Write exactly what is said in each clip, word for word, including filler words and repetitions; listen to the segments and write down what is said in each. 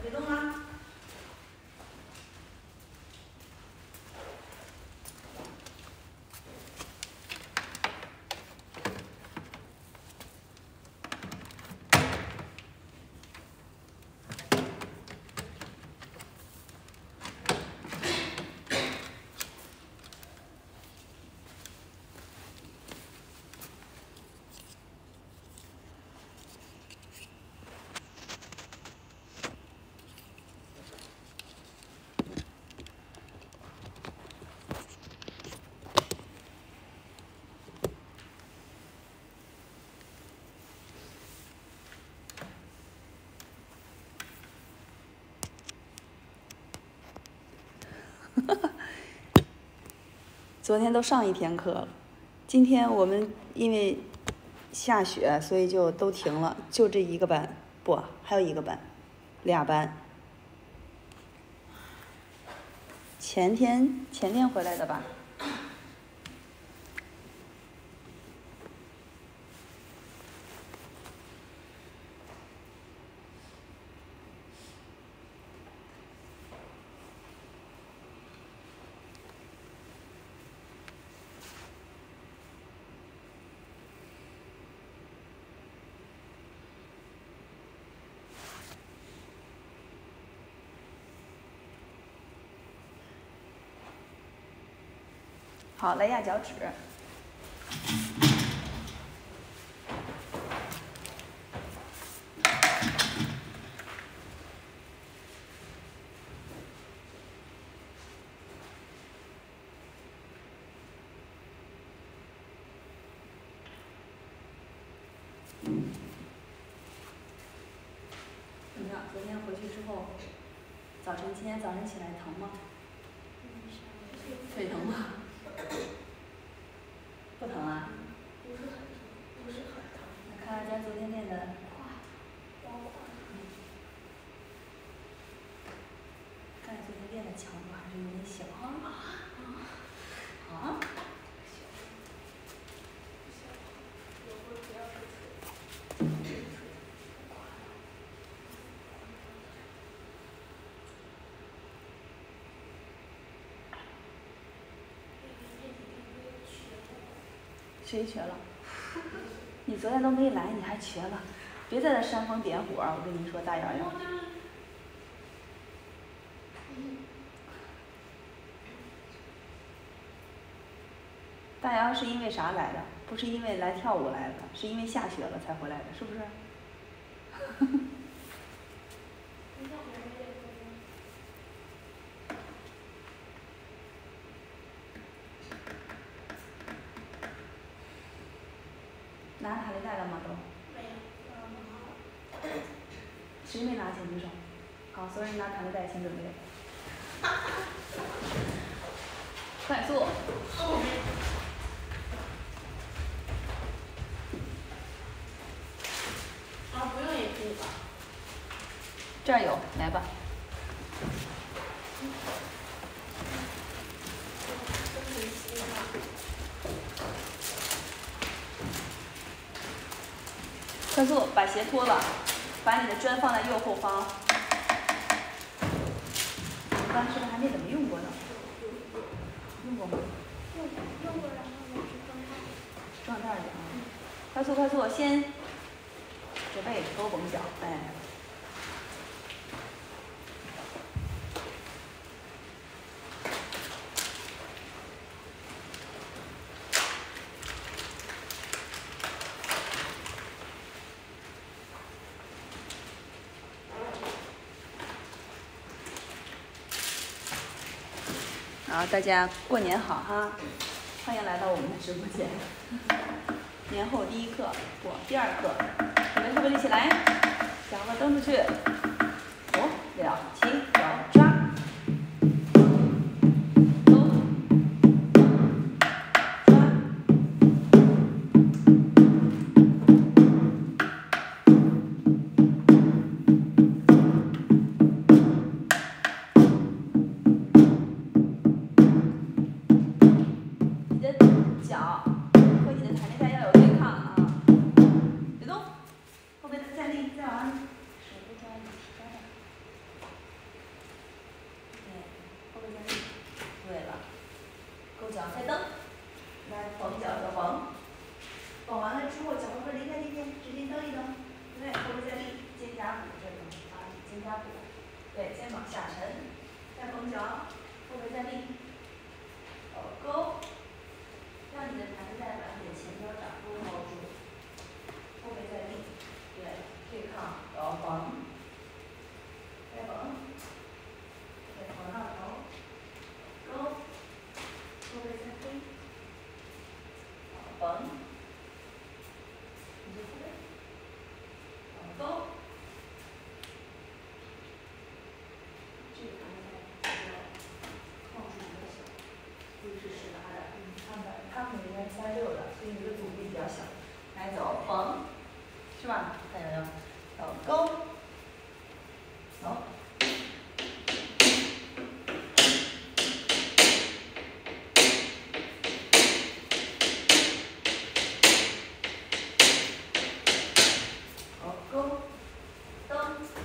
别动啊！昨天都上一天课了，今天我们因为下雪，所以就都停了，就这一个班，不，还有一个班，俩班。前天前天回来的吧？好，来压脚趾。怎么样？昨天回去之后，早晨今天早晨起来疼吗？腿疼吗？不疼啊？ 不是很疼，不是很疼。 那看来咱昨天练的快，好快。 看来昨天练的强度还是有点小啊。啊？啊？ 有会不要是腿。 谁瘸了？你昨天都没来，你还瘸了？别在这煽风点火！我跟你说，大洋洋。大洋是因为啥来的？不是因为来跳舞来的，是因为下雪了才回来的，是不是？拿卡利带了吗？都。 没有。 谁没拿请举手。好，所有人拿卡利带，请准备。快速。 后面。啊，不用也可以吧。 这儿有，来吧。快速把鞋脱了，把你的砖放在右后方。你刚是不是还没怎么用过呢？用过吗？ 用用过，然后我是装袋里。 装袋里啊！快速快速，先准备勾绷脚，哎。好，大家过年好哈！欢迎来到我们的直播间。年后第一课，不，第二课，准备后背立起来，脚后蹬出去，五、六、七、九，抓。 加补。对，肩膀下沉，再绷脚，后背再立。倒钩，让你的盘子再软点，前脚掌都包住。后背再立，对，对抗，然后绷，再绷，再头上头，钩，后背再推，绷，你就后背，钩。这个盘子比较抗阻比较小，不是实拉的。嗯，他们他们应该是三六的，所以你的阻力比较小。来走，绷，是吧？看有没有？走，勾，走。好，勾，蹬。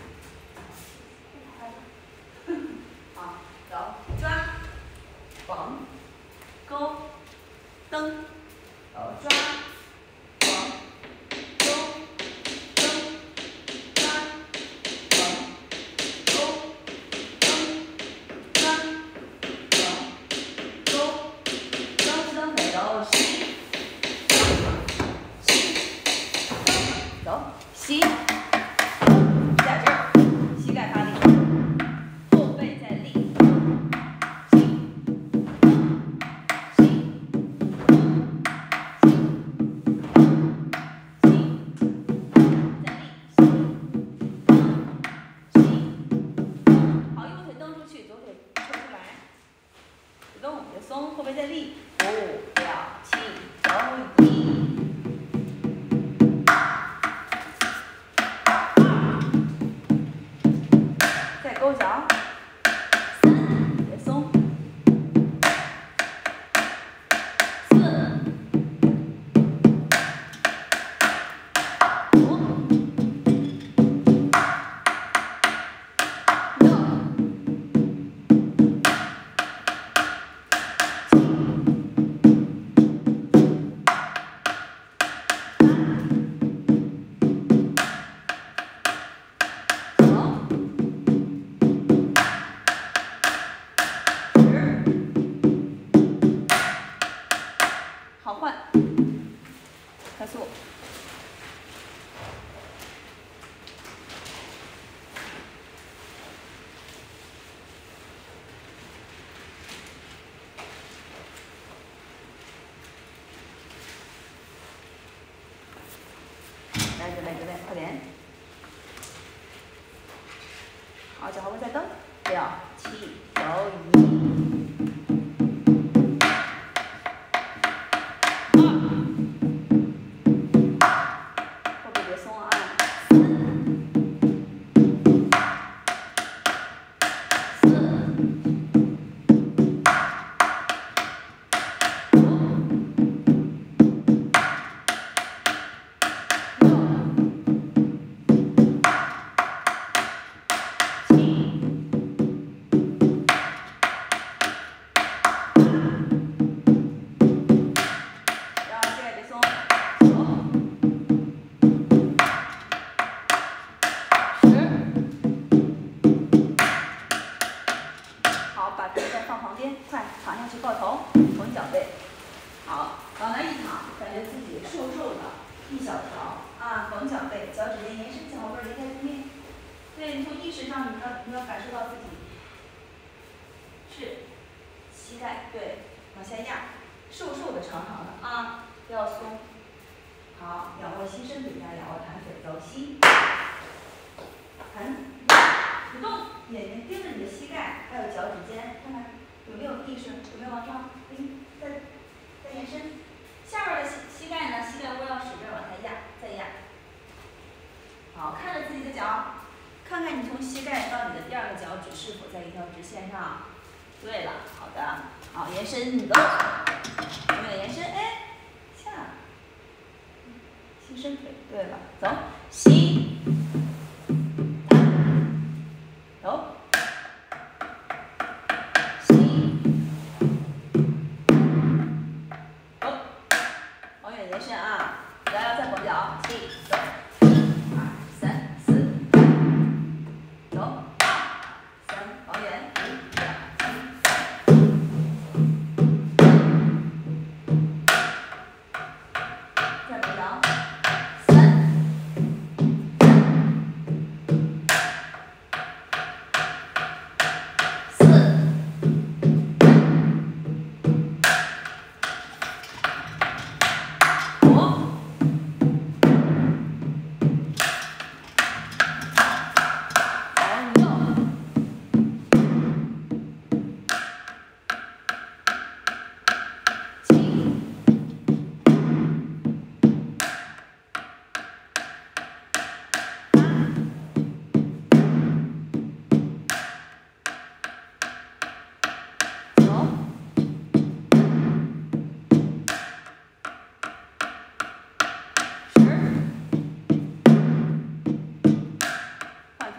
好，走，抓，绑，勾，蹬，走，抓，绑，勾，蹬，抓，绑，勾，蹬，抓，绑，勾，蹬蹬腿，走，吸，吸，走，吸，下劲儿，膝盖发力。后背再立，吸，吸，吸，吸，再立，吸，吸，好，右腿蹬出去，左腿抽出来，别动，别松，后背再立，五、六、七、九、一。再勾脚，三，别松，四，五，六，好，换，快速。来，准备，准备，快点。好，脚后跟再蹬，六、七、九、一。走。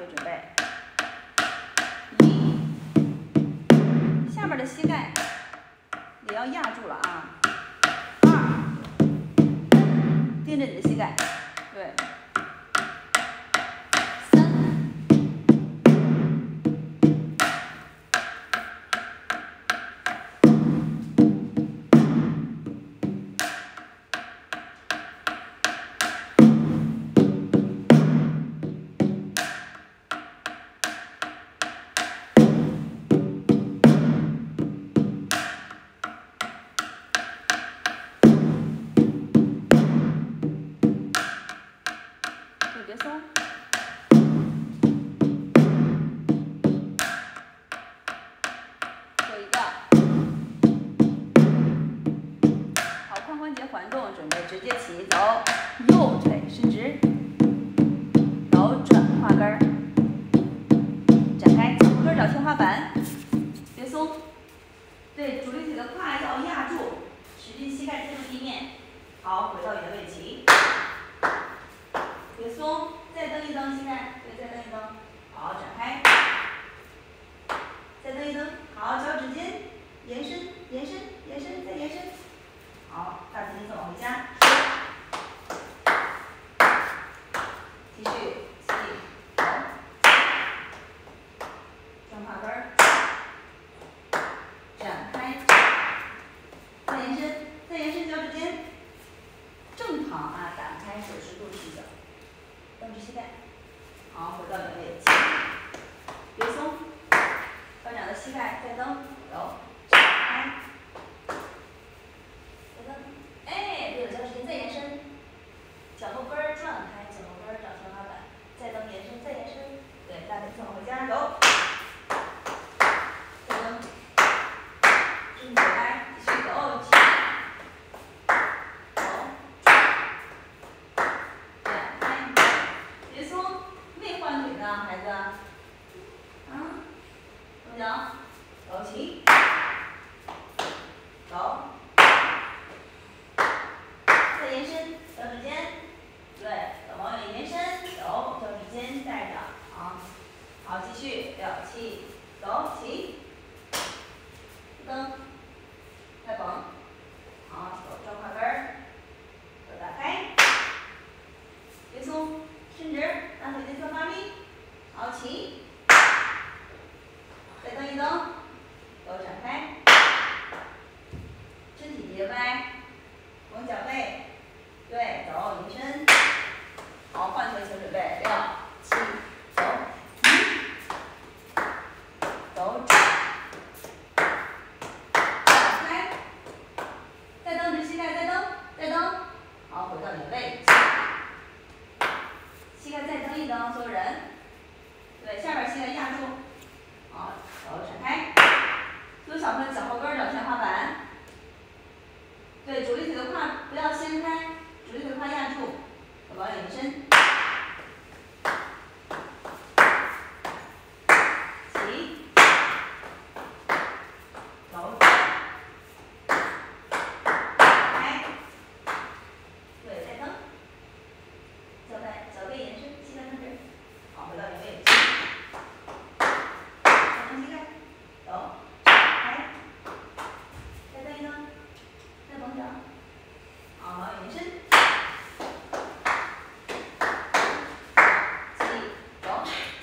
准备。一，下面的膝盖也要压住了啊。二，盯着你的膝盖，对。别松，做一个，好，髋关节环动，准备直接起，走，右腿伸直，走转胯根儿，展开，脚后跟找天花板，别松，对，主力腿的胯要压住，使劲膝盖接住地面，好，回到原位起。别松，再蹬一蹬膝盖，对，再蹬一蹬，好，展开，再蹬一蹬，好，脚趾尖延伸，延伸，延伸，再延伸，好，大腿内侧往回夹，继续，起，走，转胯根儿，展开，再延伸，再延伸脚趾尖，正躺啊，打开九十度起脚。蹬直膝盖，好，回到原位，起，别松，高长的膝盖，再蹬，走，展开，再蹬，哎，对了，脚趾尖再延伸，脚后跟儿转开，脚后跟儿找天花板，再蹬延伸，再延伸，对，大腿侧往回夹，走，再蹬，身体来，继续走，起。孩子，嗯，动脚，走起，走，再延伸，脚趾尖，对，往外延伸，走，脚趾尖带着，好，好，继续，六七，走起，蹬，再绷，好，走转胯根儿，手打开，别松，伸直，大腿内侧发力。好，起，再蹬一蹬，手展开，身体别歪，绷脚背，对，走，延伸，好，换腿请准备，六，七，走，一，走，展开，再蹬直膝盖，再蹬，再蹬，好，回到原位，膝盖再蹬一蹬，所有人。对，下边膝盖压住，好，手展开，所有小朋友脚后跟找天花板，对，主力腿的胯不要掀开，主力腿胯压住，往外延伸，起，走，开，对，再蹬，脚背脚背延伸，膝盖伸直，好，回到原位。走，开，再蹬一蹬，再绷脚，好，往外延伸，起，走，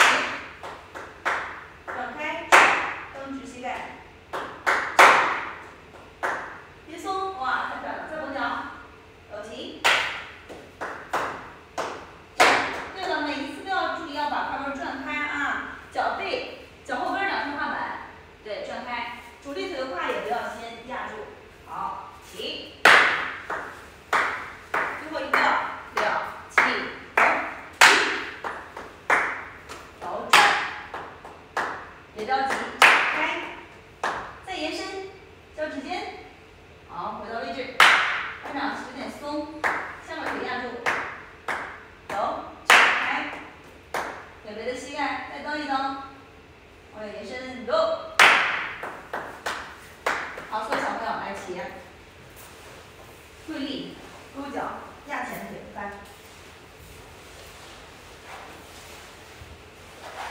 转开，蹬直膝盖，别松，哇，太漂亮了，再绷脚，走起。对了，每一次都要注意要把胯根转开啊，脚背、脚后跟找天花板。对，转开，主力腿的胯也不要先压住，好，起，最后一个，六，七，走，走转，别着急，开，再延伸，脚趾尖，好，回到位置，班长有点松，下面腿压住，走，开，准备的膝盖再蹬一蹬，往外延伸，走。好，所有小朋友来起，对立，勾脚，压前腿，翻。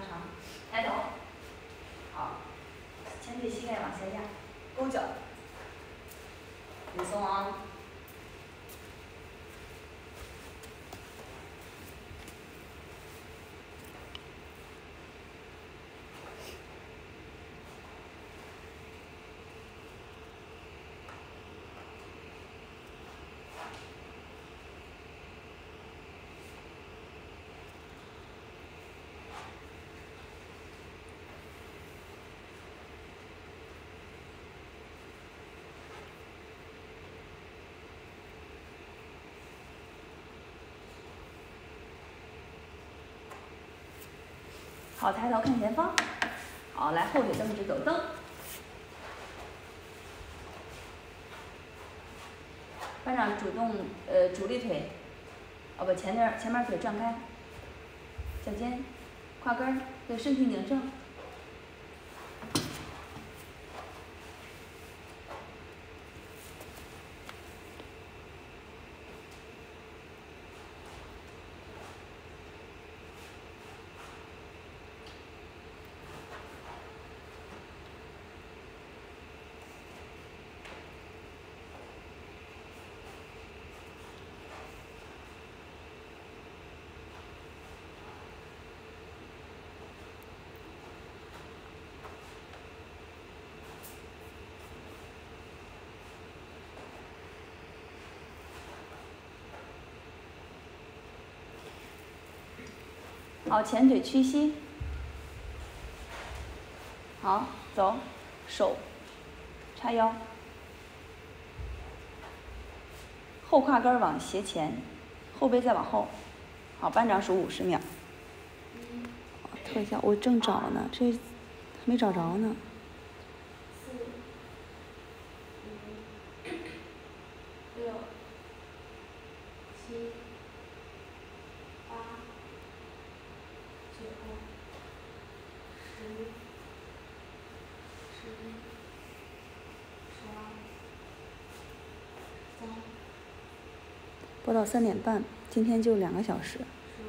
长，抬头，好，前腿膝盖往下压，勾脚，别松啊。好，抬头看前方。好，来后腿蹬直走蹬。班长主动呃主力腿，哦不前面前面腿转开，脚尖，胯根儿，对身体拧正。好，前腿屈膝。好，走，手叉腰，后胯根往斜前，后背再往后。好，班长数五十秒。特效我正找呢，这还没找着呢。 四、五、六、七、八、九、十、十一、十二、十三。 播到三点半，今天就两个小时。 十五、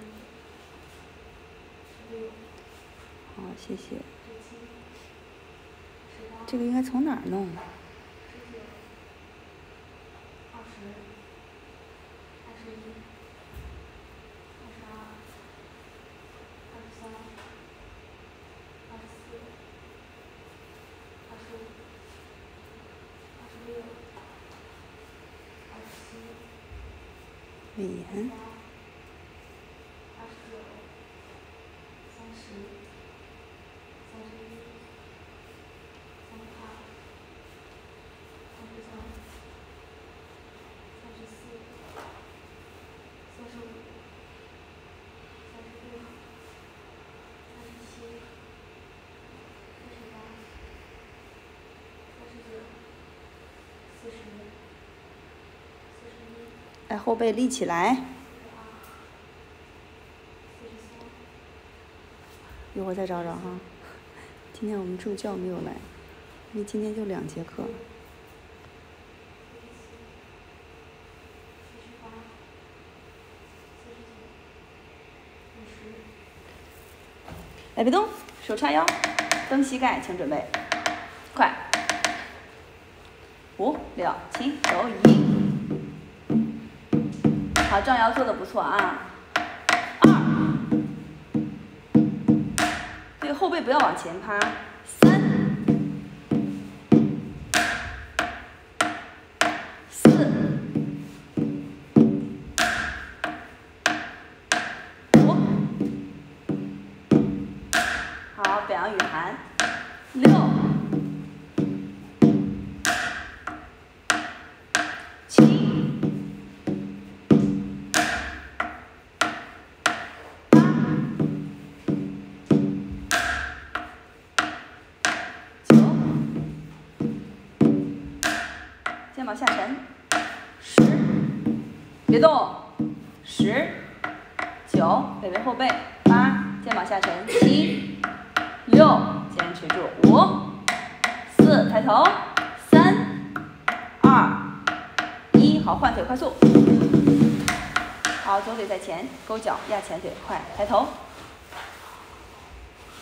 十六。 好，谢谢。 十七、十八。 这个应该从哪儿弄？ 十九、二十、二十一、二十二、二十三、二十四、二十五、二十六、二十七、 美颜。 二十九、三十、三十一、三十二、三十三、三十四、三十五、三十六、三十七、三十八、三十九、四十、四十一。 来，后背立起来。一会儿再找找哈。今天我们助教没有来，因为今天就两节课。来，别动，手叉腰，蹬膝盖，请准备，快，五、六、七、走一。好，正摇做的不错啊。二，对，后背不要往前趴。三，四，五，好，表扬雨涵。六，七。肩膀下沉，十，别动，十，九，背背后背，八，肩膀下沉，七，六，坚持住，五，四，抬头，三，二，一，好，换腿，快速，好，左腿在前，勾脚，压前腿，快，抬头，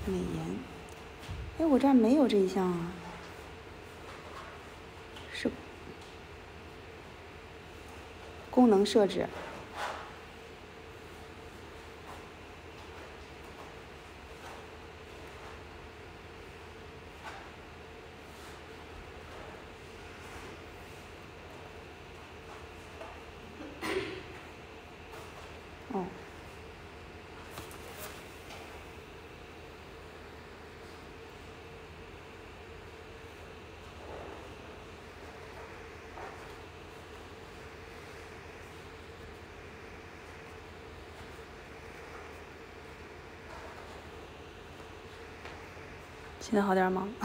美颜。哎，我这儿没有这一项啊。是功能设置。哦。现在好点吗？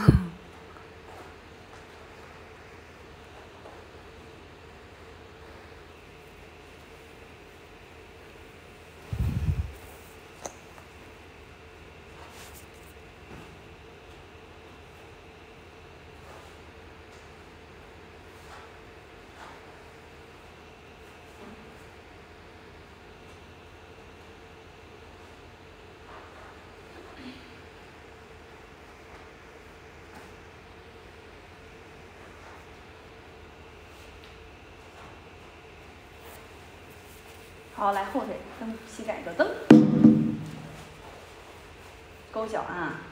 好，来后腿蹬膝盖的蹬，勾脚啊。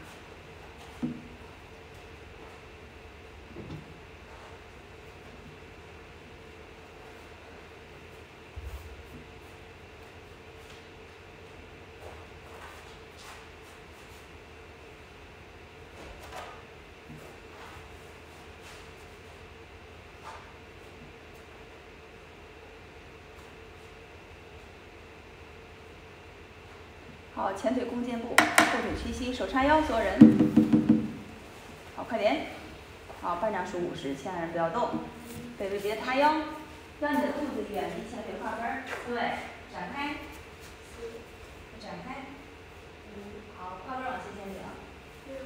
好，前腿弓箭步，后腿屈膝，手叉腰，所有人。好，快点。好，半掌数五十，其他人不要动。背背别塌腰，让你的肚子远离前腿胯根儿。对，展开。展开。好，胯根往斜前领。六。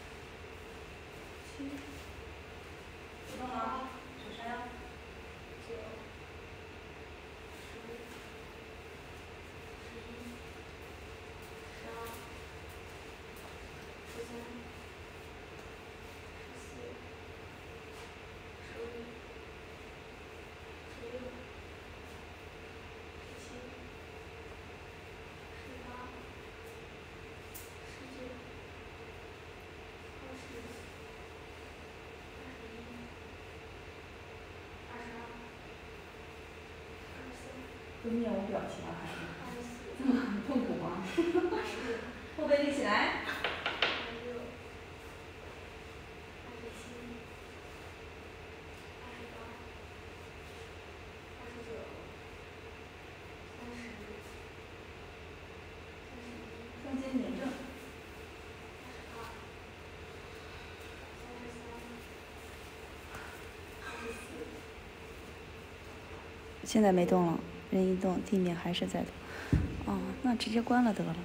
七。不动了，手叉腰。九。十。十一。十二，十三，十四，十五，十六，十七，十八，十九，二十，二十一，二十二，二十三。会面无表情啊，还是？二十四。这么很痛苦吗？二十五。后背立起来。二十六，二十七，二十八，二十九，三十，三十一，双肩点正。二十二，三十三，二十四。现在没动了，人一动，地面还是在动。哦，那直接关了得了。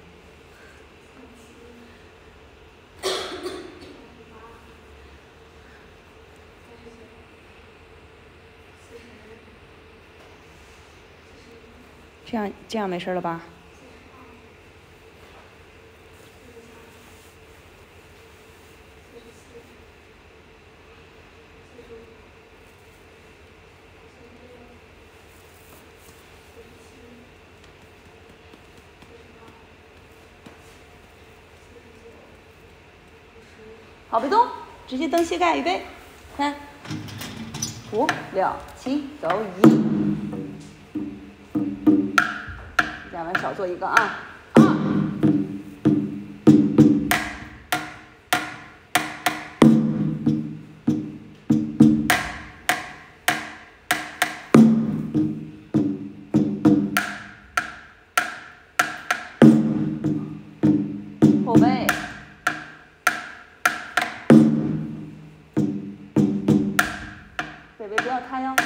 这样这样没事了吧？好，别动，直接蹬膝盖，预备，三、五、六、七，走一。两完少做一个啊。二。后背。背背不要塌腰。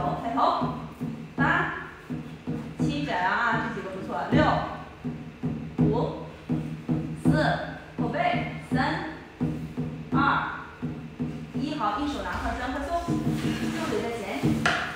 九，抬头，八，七，展啊，这几个不错，六，五，四，后背，三，二，一，好，一手拿上转快速，右腿在前，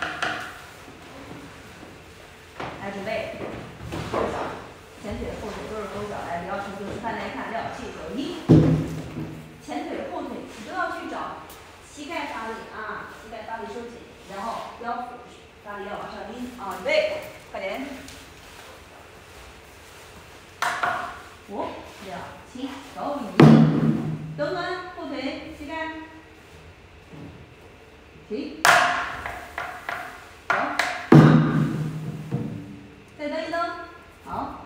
来准备，勾脚，前腿后腿都是勾脚，来不要成就示范，来看，六七九一，前腿后腿你都要去找膝盖发力啊，膝盖发力收紧，然后腰腹发力要往上拎啊，准备，快点，五六七九一，蹬蹬后腿膝盖，停，走，再蹬一蹬，好。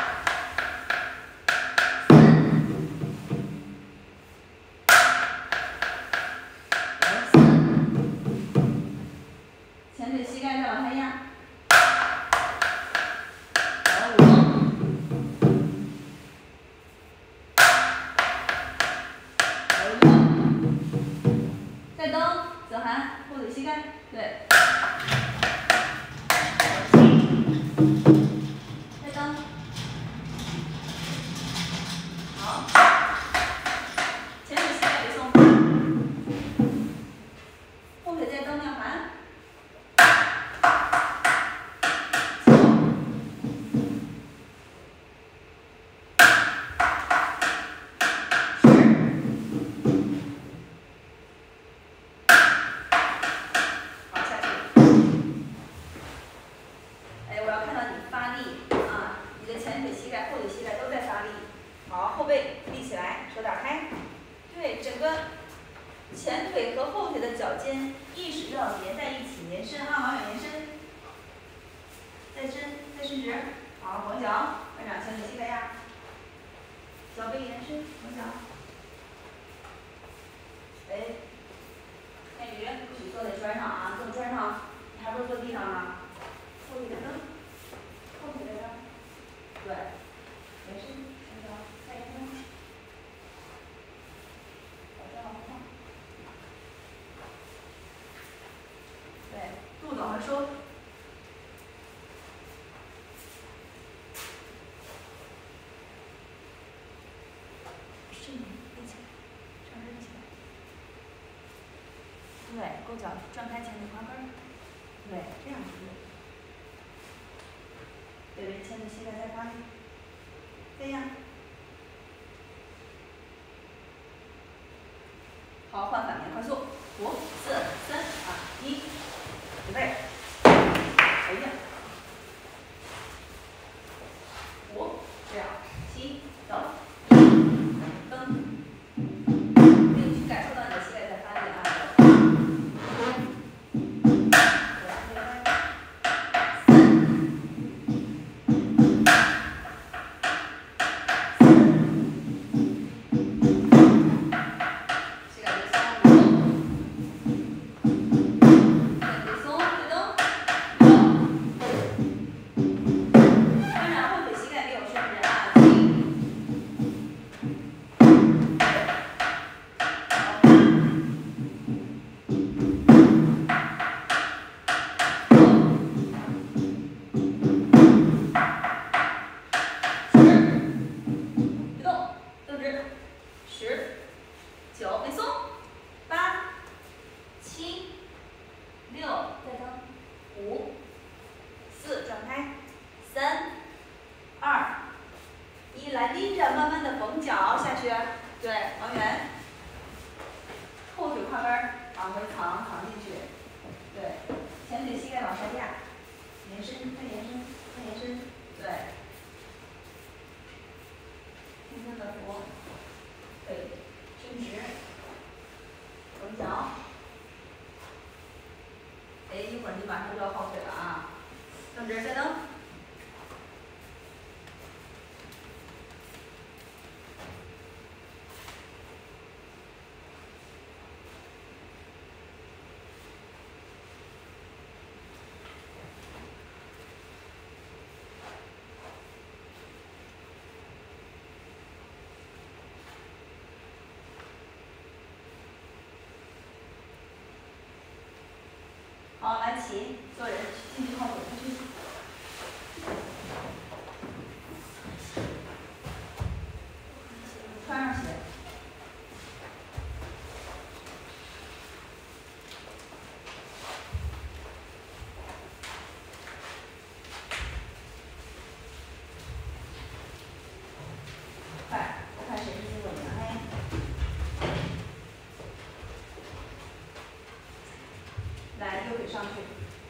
前腿膝盖再往下压，好五，好六，再蹬，子涵后腿膝盖，对，好七，再蹬，好，前腿膝盖别松，后腿再蹬两盘。前腿和后腿的脚尖意识要连在一起，延伸啊，往远延伸，再伸，再伸直，好，广脚，班长前腿膝盖压，脚背延伸，广脚，哎，天宇不许坐在砖上啊，坐砖上，你还不如坐地上呢，后腿再蹬，后腿再蹬，对，延伸，广脚，再延伸，脚再往后放。对，肚子往回收。身体立起来，上身起来。对，勾脚转开前腿胯根儿。对，这样是对。对对，前腿膝盖再发力。这样。好，换反面快速，五、四、三、二、一，准备，回应，五、六、七、走，蹬，并去感受到你的膝盖在发力啊。好，来齐，所有人进去后走出去。穿上鞋。快，我看谁是最有名哎。来，右腿上去。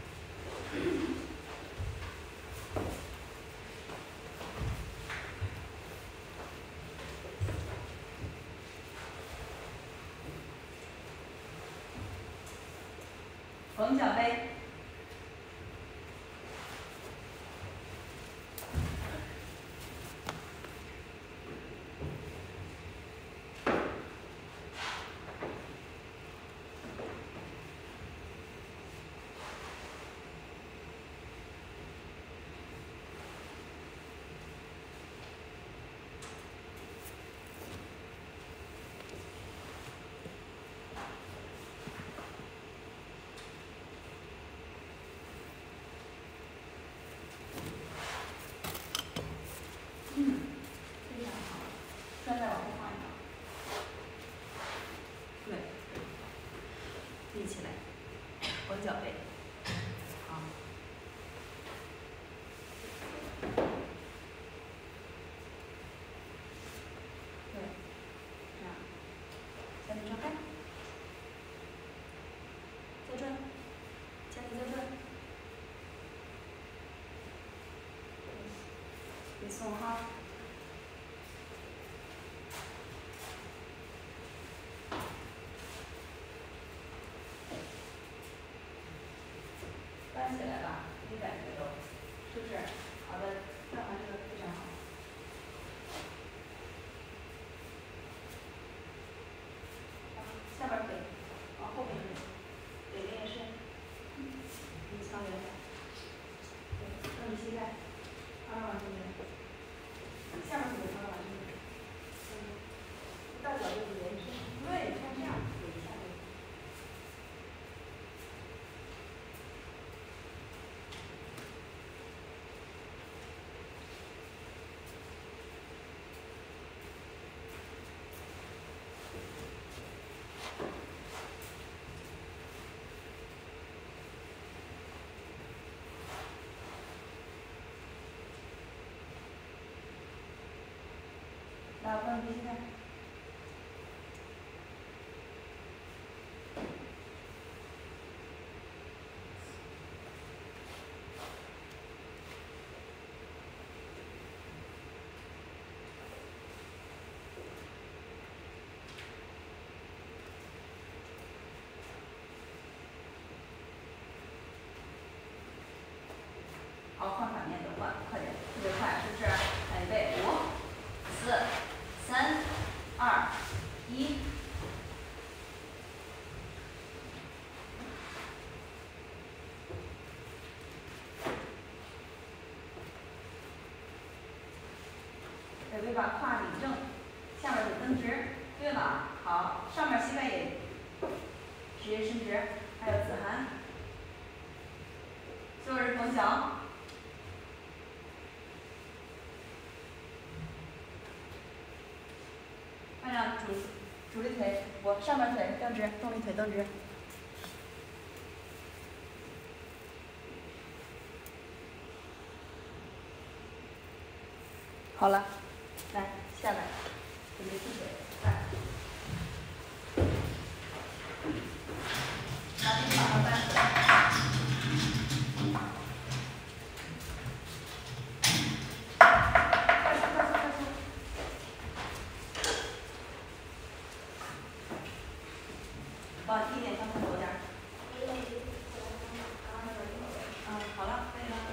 横脚背。嗯，非常好，穿再往后放一放。对，立起来，横脚背，好。对，这样，下腿张开，再转，下腿再转，别松哈。翻起来吧，没感觉都，是不是？好的，干完这个非常好。下边腿往后面推，腿练深，你向远点，对，蹬着膝盖，慢慢往这边，下面腿慢慢往这边，嗯，大脚就是延伸，对，像这样，对，下面。来，我帮你闭现在。好，换反面的换，快点，特别快，是不是？来，预备，五、四、三、二、一。准备把胯理正，下面腿蹬直。对了，好，上面膝盖也直接伸直，还有子涵。所有人横脚。看着主主力腿，我上面腿蹬直，动力腿蹬直。好了，来下来，准备踢腿，来，拿臂膀上搬起来。往低点，刚才多点儿。嗯，好了，可以了。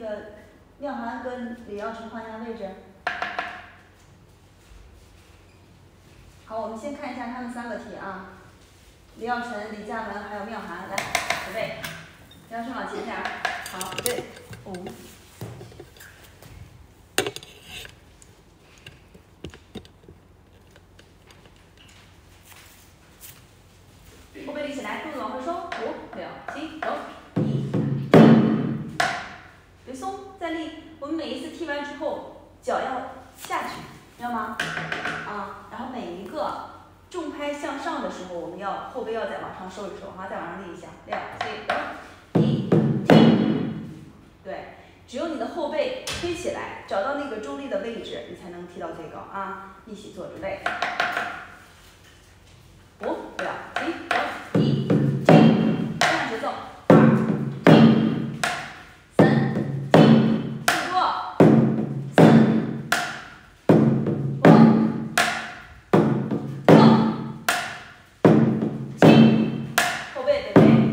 个妙涵跟李耀晨换一下位置。好，我们先看一下他们三个题啊。李耀晨、李佳文还有妙涵，来，准备。李耀晨往前点儿，好，对，五。后背立起来，肚子往回收，五、六、七，走，一、别松，再立。我们每一次踢完之后，脚要下去，知道吗？啊，然后每一个重拍向上的时候，我们要后背要再往上收一收，好，再往上立一下，六、七，走，一、踢，对，只有你的后背推起来，找到那个中立的位置，你才能踢到最高啊！一起做准备。五、六、七，走，一、踢，跟上节奏，二、踢，三、踢，记住，四、五、六、七，后背对背，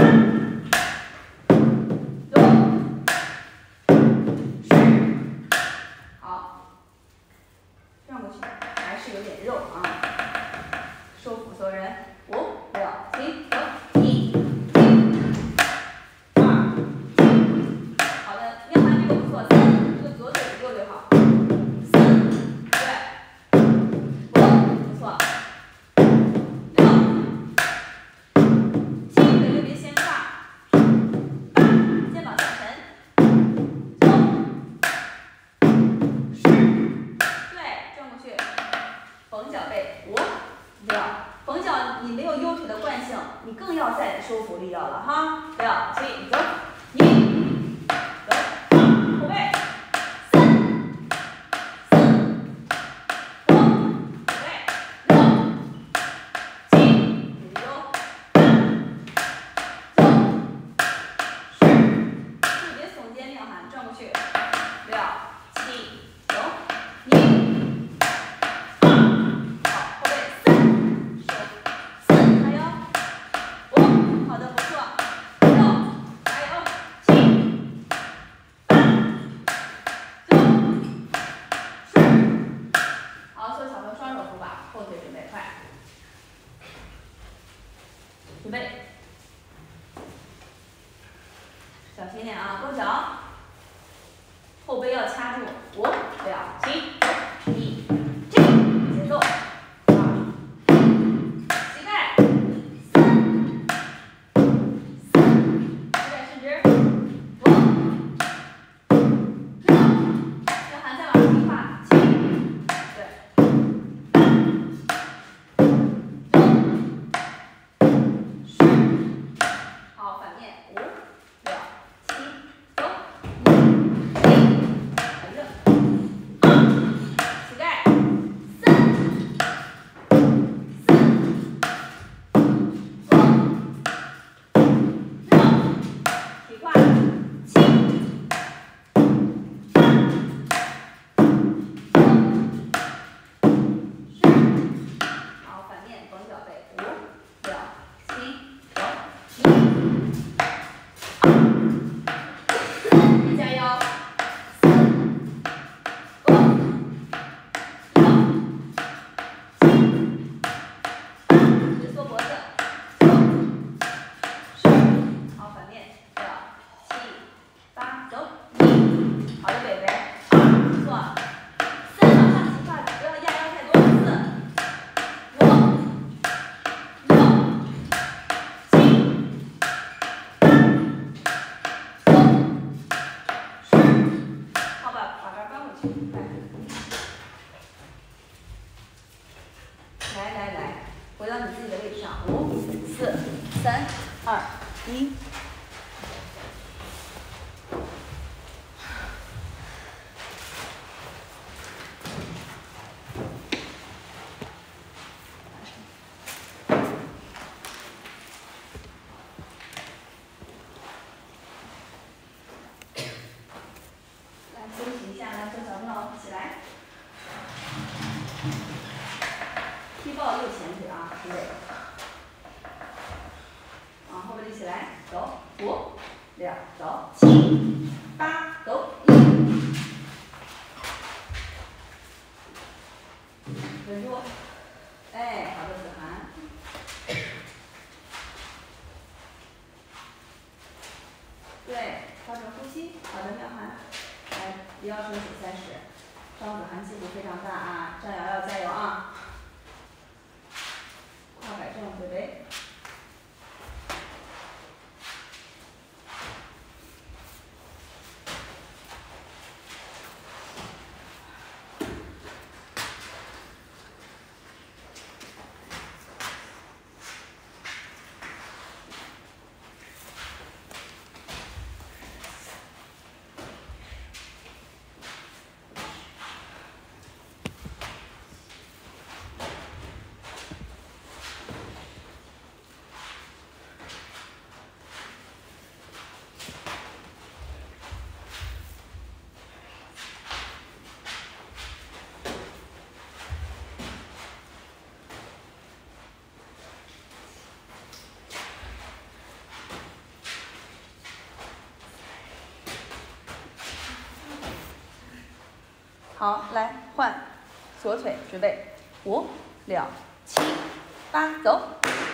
九、十，好，转过去，还是有点肉啊。收腹所有人，五、六、七，走，一、二，好的，妙涵这个不错，三，这个左腿不够就好，四，对，五，不错，六，七，腿别别先挂，八，肩膀向前，九，十，对，转过去，绷脚背，五。六，绷脚你没有右腿的惯性，你更要再收腹力要了哈。六、七，走，一，走，二，后背，三，四，五，后背，六，七，别丢，八，九，十，特别耸肩妙涵，转过去，六、七，走，一。准备，小心点啊，勾脚，后背要掐住，五、六、七，一、踢，节奏，二，膝盖，三，四，膝盖伸直，五、六，妙涵再往上一画，七，对。来来来，回到你自己的位置上，五、四、三、二、一。来休息一下，来做小跳，起来。踢爆右前腿啊，对。往后背立起来，走，五、六，走，七、八，走。 稳住。哎，好的，子涵。对，调整呼吸。好的，妙涵。来，不要说数三十。张子涵气度非常大啊，张瑶瑶加油啊！胯摆正，微微。好，来换，左腿准备，五、六、七、八，走。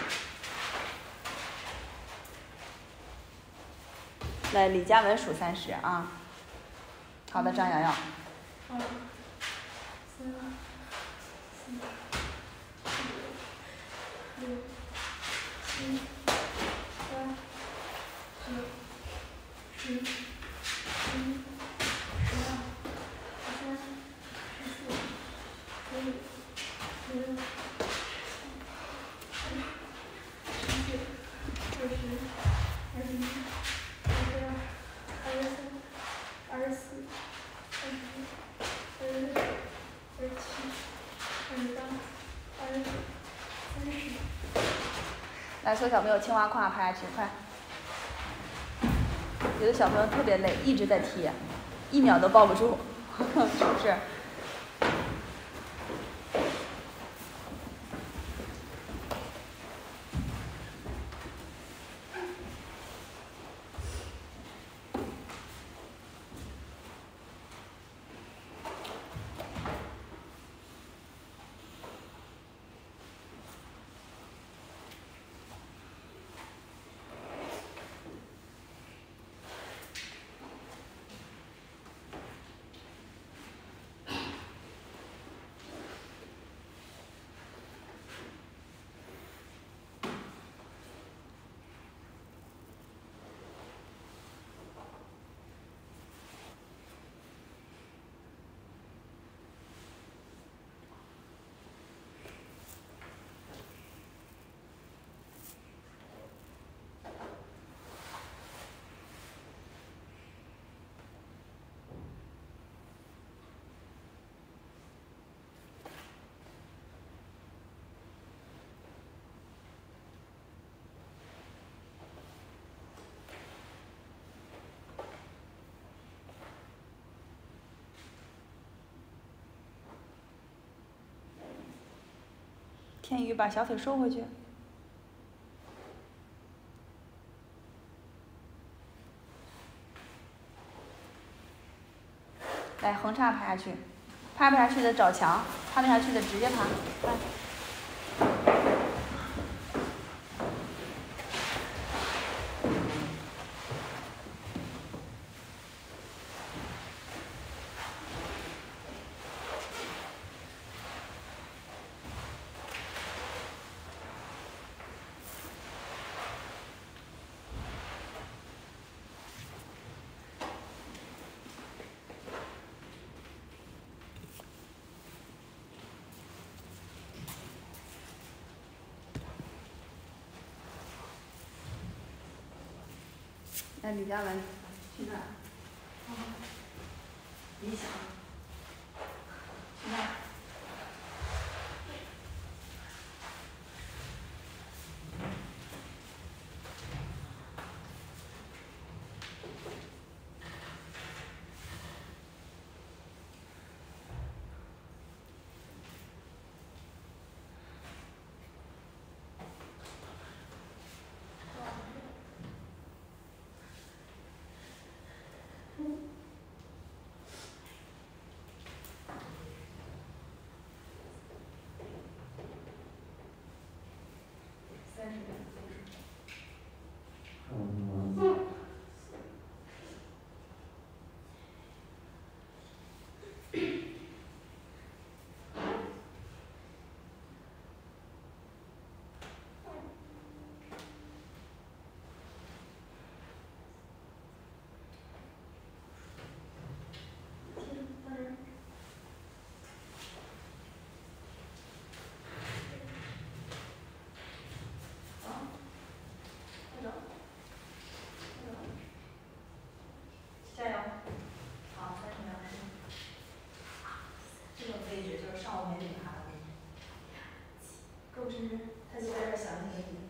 来，李佳文数三十啊。好的，张瑶瑶。 二、三、四、五、六、七、八、九、十、十一、十二、十三、十四、十五、十六、十七、十九、二十、二十一、二十二、二十三、二十四、二十五、二十六、二十七、二十八、二十九、三十。 来，所有小朋友青蛙胯拍下去，快！有的小朋友特别累，一直在踢，一秒都抱不住，是不是？天宇把小腿收回去。来，横叉拍下去，拍不下去的找墙，拍得下去的直接爬。来。那李佳文去那儿。嗯。理想。去那儿。 少美女孩子。 够真人， 他就在这儿想那个你。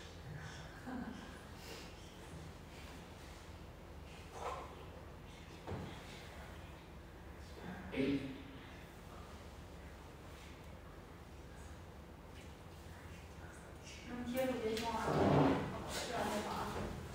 能贴住别慌啊，这样就好啊。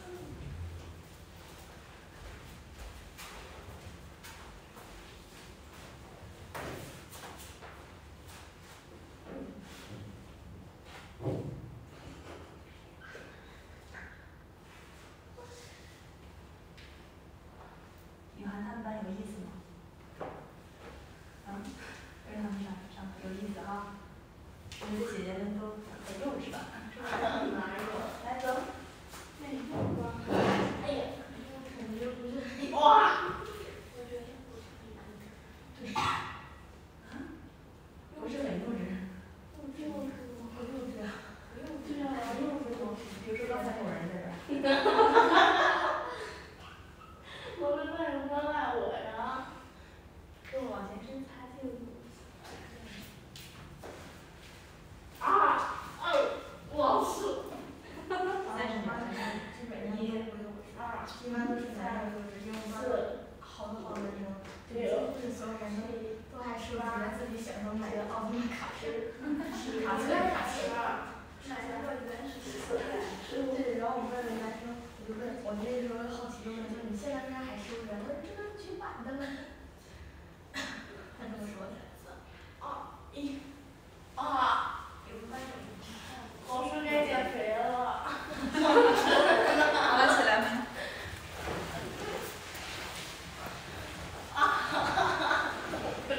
雨涵他们班有意思吗？嗯，跟着他们上上课有意思哈。你的姐姐们都很幼稚吧？ 哪有？ 来走。 那你不光，哎呀，感觉不是哇，我觉得不是很幼稚。对。 不是很幼稚。 我幼稚吗？ 好幼稚啊！ 对啊，我幼稚吗？ 比如说刚才那种人在这儿。 我们为什么赖我呀？给我往前伸擦镜子。啊！哦，我是。 三十秒。 基本上都不幼稚， 二一般都是男生幼稚，因为我们好多好多男生，就是所有人都都还是觉得自己小时候买的奥特曼卡是卡册卡册。 哪个原始色彩？ 对，然后我们班有男生，我就问，我那时候好奇就问，说你现在为啥还收着？他说这都是绝版的了。他这么说的。 啊一啊！老师该减肥了。 拿起来吧。 啊哈哈哈！不了。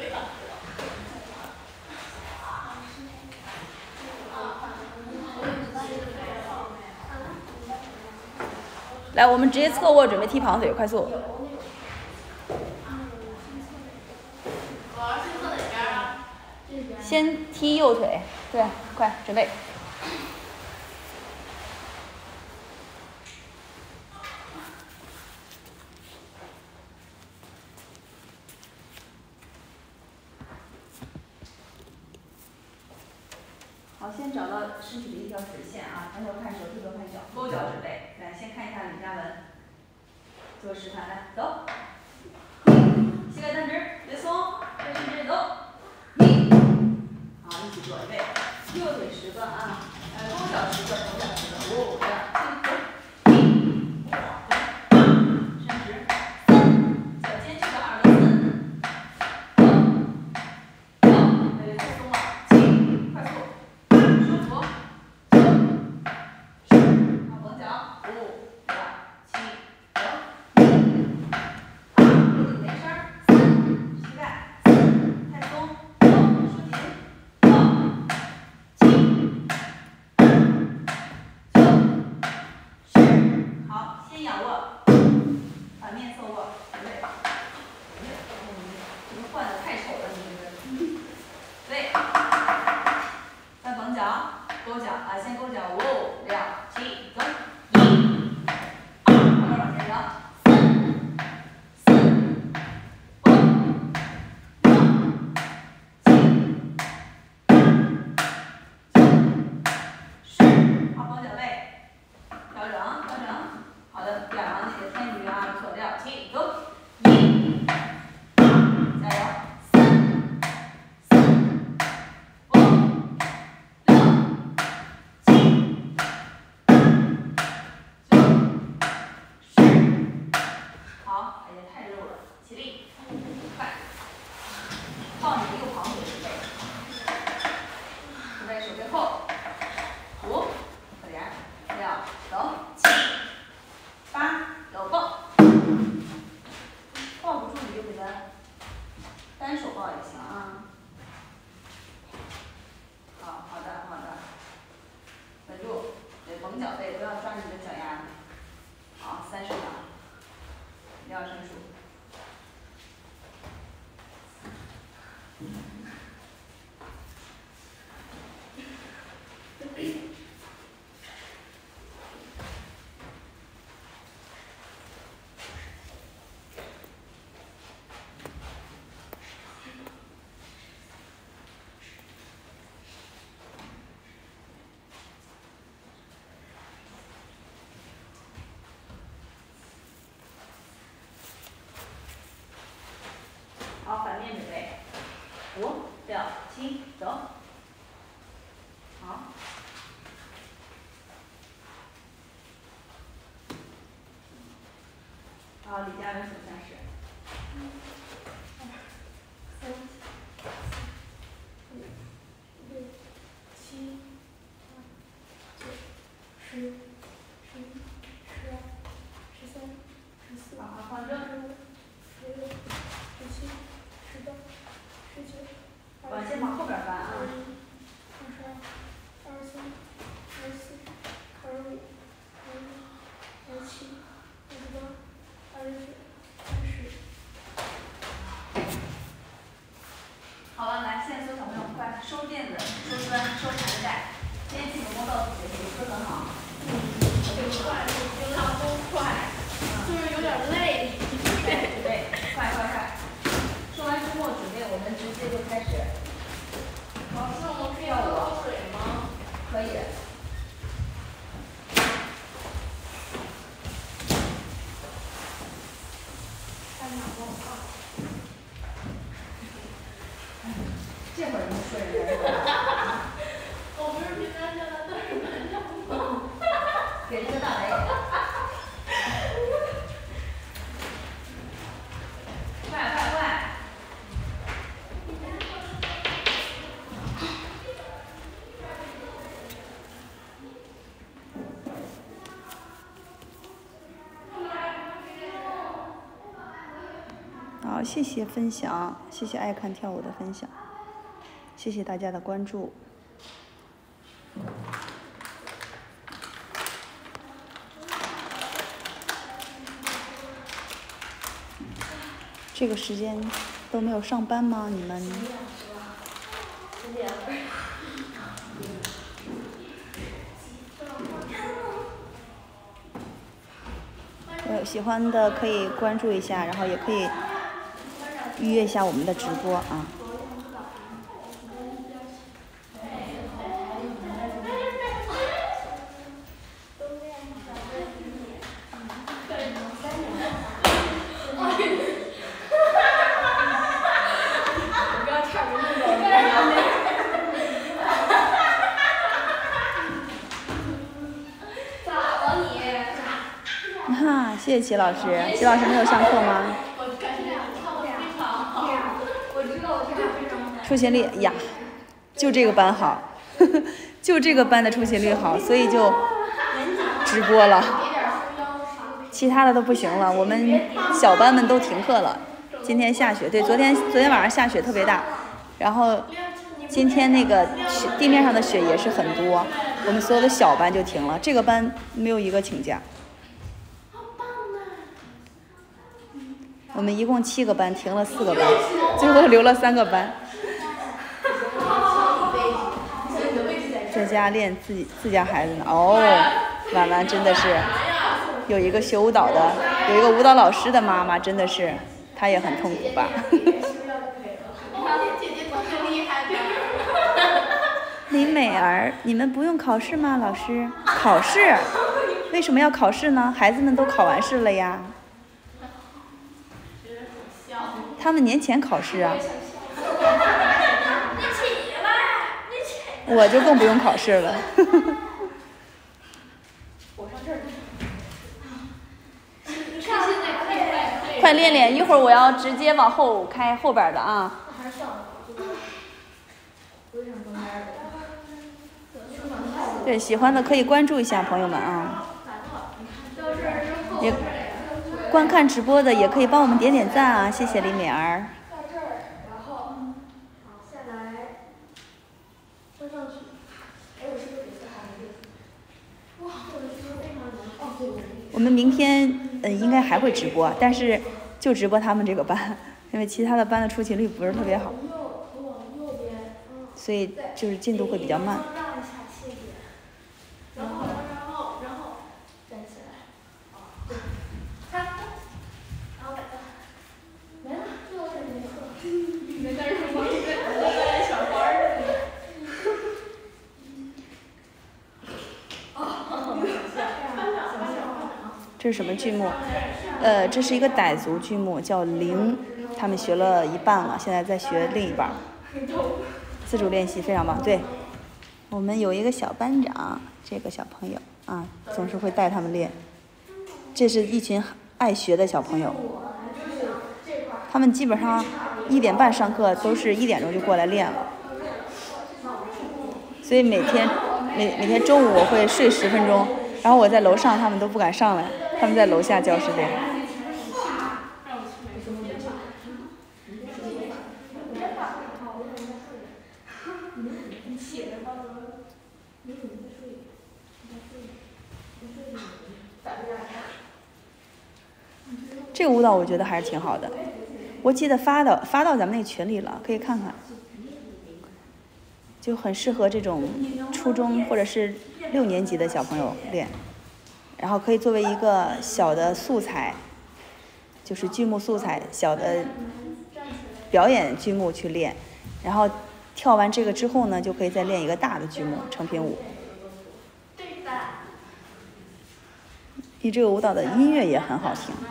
来，我们直接侧卧，准备踢旁腿，快速。 老师坐哪边啊？ 先踢右腿，对，快准备。好，先找到身体的一条直线啊，抬头看手，低头看脚，勾脚准备。来，先看一下李佳文做示范，来走，膝盖单直，别松，背直直走，好，一起做，预备，右腿十个啊，呃，勾脚十个，头脚十个，五、六、七、走。伸直，脚尖去到二零四，走，走，对，太松了，七，快速。舒服，九，十，好，绷脚，五、六、七、九，二，落地连身，三，膝盖，四，太松，六，收紧，六，七，八，九，十，好，先仰卧，反面侧卧，准备。哎呀，你们换的太丑了，你这个。对。再绷脚，勾脚啊，先勾脚，五、六、七，走，一，二，慢慢往前摇，三，四，五，六，七，八，九，十，好，绷脚背，调整，调整，好的，表扬那个天宇啊，不错，六七，走，一，二，加油，三，四，五。六，七，八，九，十，好，哎呀，太肉了，起立，快，靠你的右旁腿准备，准备手背后，五，快点，六，走，七，八，有抱，抱不住你就给他单手抱也行啊。好，好的，好的，稳住，对，绷脚背，不要抓着你的脚丫子。好，三十秒，一定要成熟。 六七，走。好。好，李佳薇数三十。 一、二、三、四、五、六、七、八、九、十、十一、十二、十三、十四、 好好放正。 十五、十六、十七、十八、十九、 往肩膀后边翻啊。 二十一、二十二、二十三、二十四、二十五、二十六、二十七、二十八、二十九、三十。 好了，来，现在所有小朋友快收垫子、收砖、收台子带。今天基本功到此结束，说得很好。 嗯，挺快，平常都快，就是有点累。 对对，快快快！说完之后，准备我们直接就开始。 老师，我们可以喝口水吗？ 可以。 看两个啊。 这会儿能说人家是吧？ 我不是平常叫他都是班长吗？ 给这个大雷。快快快！好，谢谢分享，谢谢爱看跳舞的分享，谢谢大家的关注。这个时间都没有上班吗？你们？呃，喜欢的可以关注一下，然后也可以预约一下我们的直播啊。哈，谢谢齐老师。齐老师没有上课吗？出勤率呀，就这个班好，呵呵，就这个班的出勤率好，所以就直播了。其他的都不行了，我们小班们都停课了。今天下雪，对，昨天昨天晚上下雪特别大，然后今天那个雪地面上的雪也是很多，我们所有的小班就停了，这个班没有一个请假。我们一共七个班，停了四个班，最后留了三个班。在家练自己自家孩子呢。哦，婉婉真的是有一个学舞蹈的，有一个舞蹈老师的妈妈，真的是她也很痛苦吧。李美儿，你们不用考试吗？老师，考试？为什么要考试呢？孩子们都考完试了呀。他们年前考试啊。我就更不用考试了。快练练，一会儿我要直接往后开后边的啊。对，喜欢的可以关注一下朋友们啊。也观看直播的也可以帮我们点点赞啊，谢谢李美儿。我们明天呃应该还会直播，但是就直播他们这个班，因为其他的班的出勤率不是特别好，所以就是进度会比较慢。 然后，然后，然后站起来，对，看，然后没了，就是这节课。你在干什么？你在你在干小花儿似的。 这是什么剧目？呃，这是一个傣族剧目，叫《灵》，他们学了一半了，现在在学另一半。 自主练习非常棒。对，我们有一个小班长，这个小朋友啊，总是会带他们练。这是一群爱学的小朋友，他们基本上一点半上课，都是一点钟就过来练了。所以每天每每天中午我会睡十分钟，然后我在楼上，他们都不敢上来，他们在楼下教室练。这个舞蹈我觉得还是挺好的，我记得发到发到咱们那群里了，可以看看，就很适合这种初中或者是六年级的小朋友练，然后可以作为一个小的素材，就是剧目素材，小的表演剧目去练，然后跳完这个之后呢，就可以再练一个大的剧目成品舞。你这个舞蹈的音乐也很好听。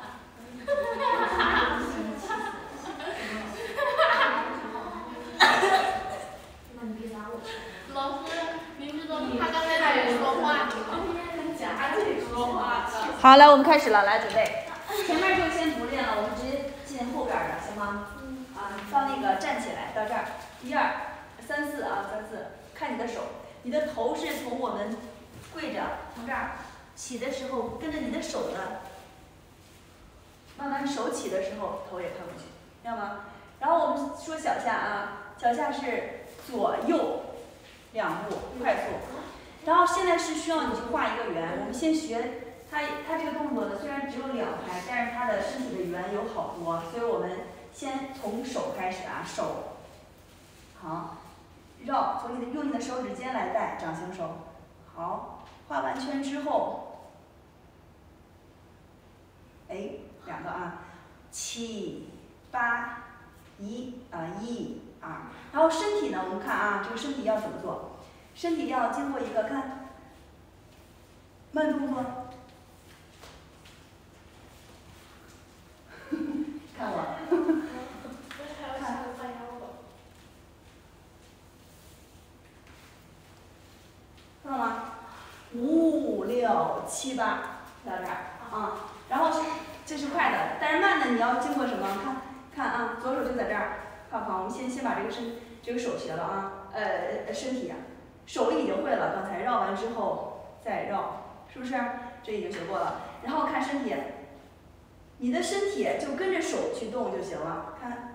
好，来，我们开始了，来准备。前面就先不练了，我们直接进后边的，行吗？啊，放那个站起来，到这儿，一二三四啊，三四，看你的手，你的头是从我们跪着从这儿起的时候，跟着你的手的，慢慢手起的时候，头也看过去，明白吗？然后我们说脚下啊，脚下是左右两步快速，然后现在是需要你去画一个圆，我们先学。它它这个动作呢，虽然只有两拍，但是它的身体的圆有好多，所以我们先从手开始啊，手，好，绕，从你的用你的手指尖来带掌心手，好，画完圈之后，哎，两个啊，七八一啊一二，然后身体呢，我们看啊，这个身体要怎么做？身体要经过一个看慢动作。看我，看到吗？五六七八到这儿啊，然后这是快的，但是慢的你要经过什么？看看啊，左手就在这儿，看好，我们先先把这个身这个手学了啊，呃身体啊，手已经会了，刚才绕完之后再绕，是不是？这已经学过了，然后看身体。你的身体就跟着手去动就行了，看，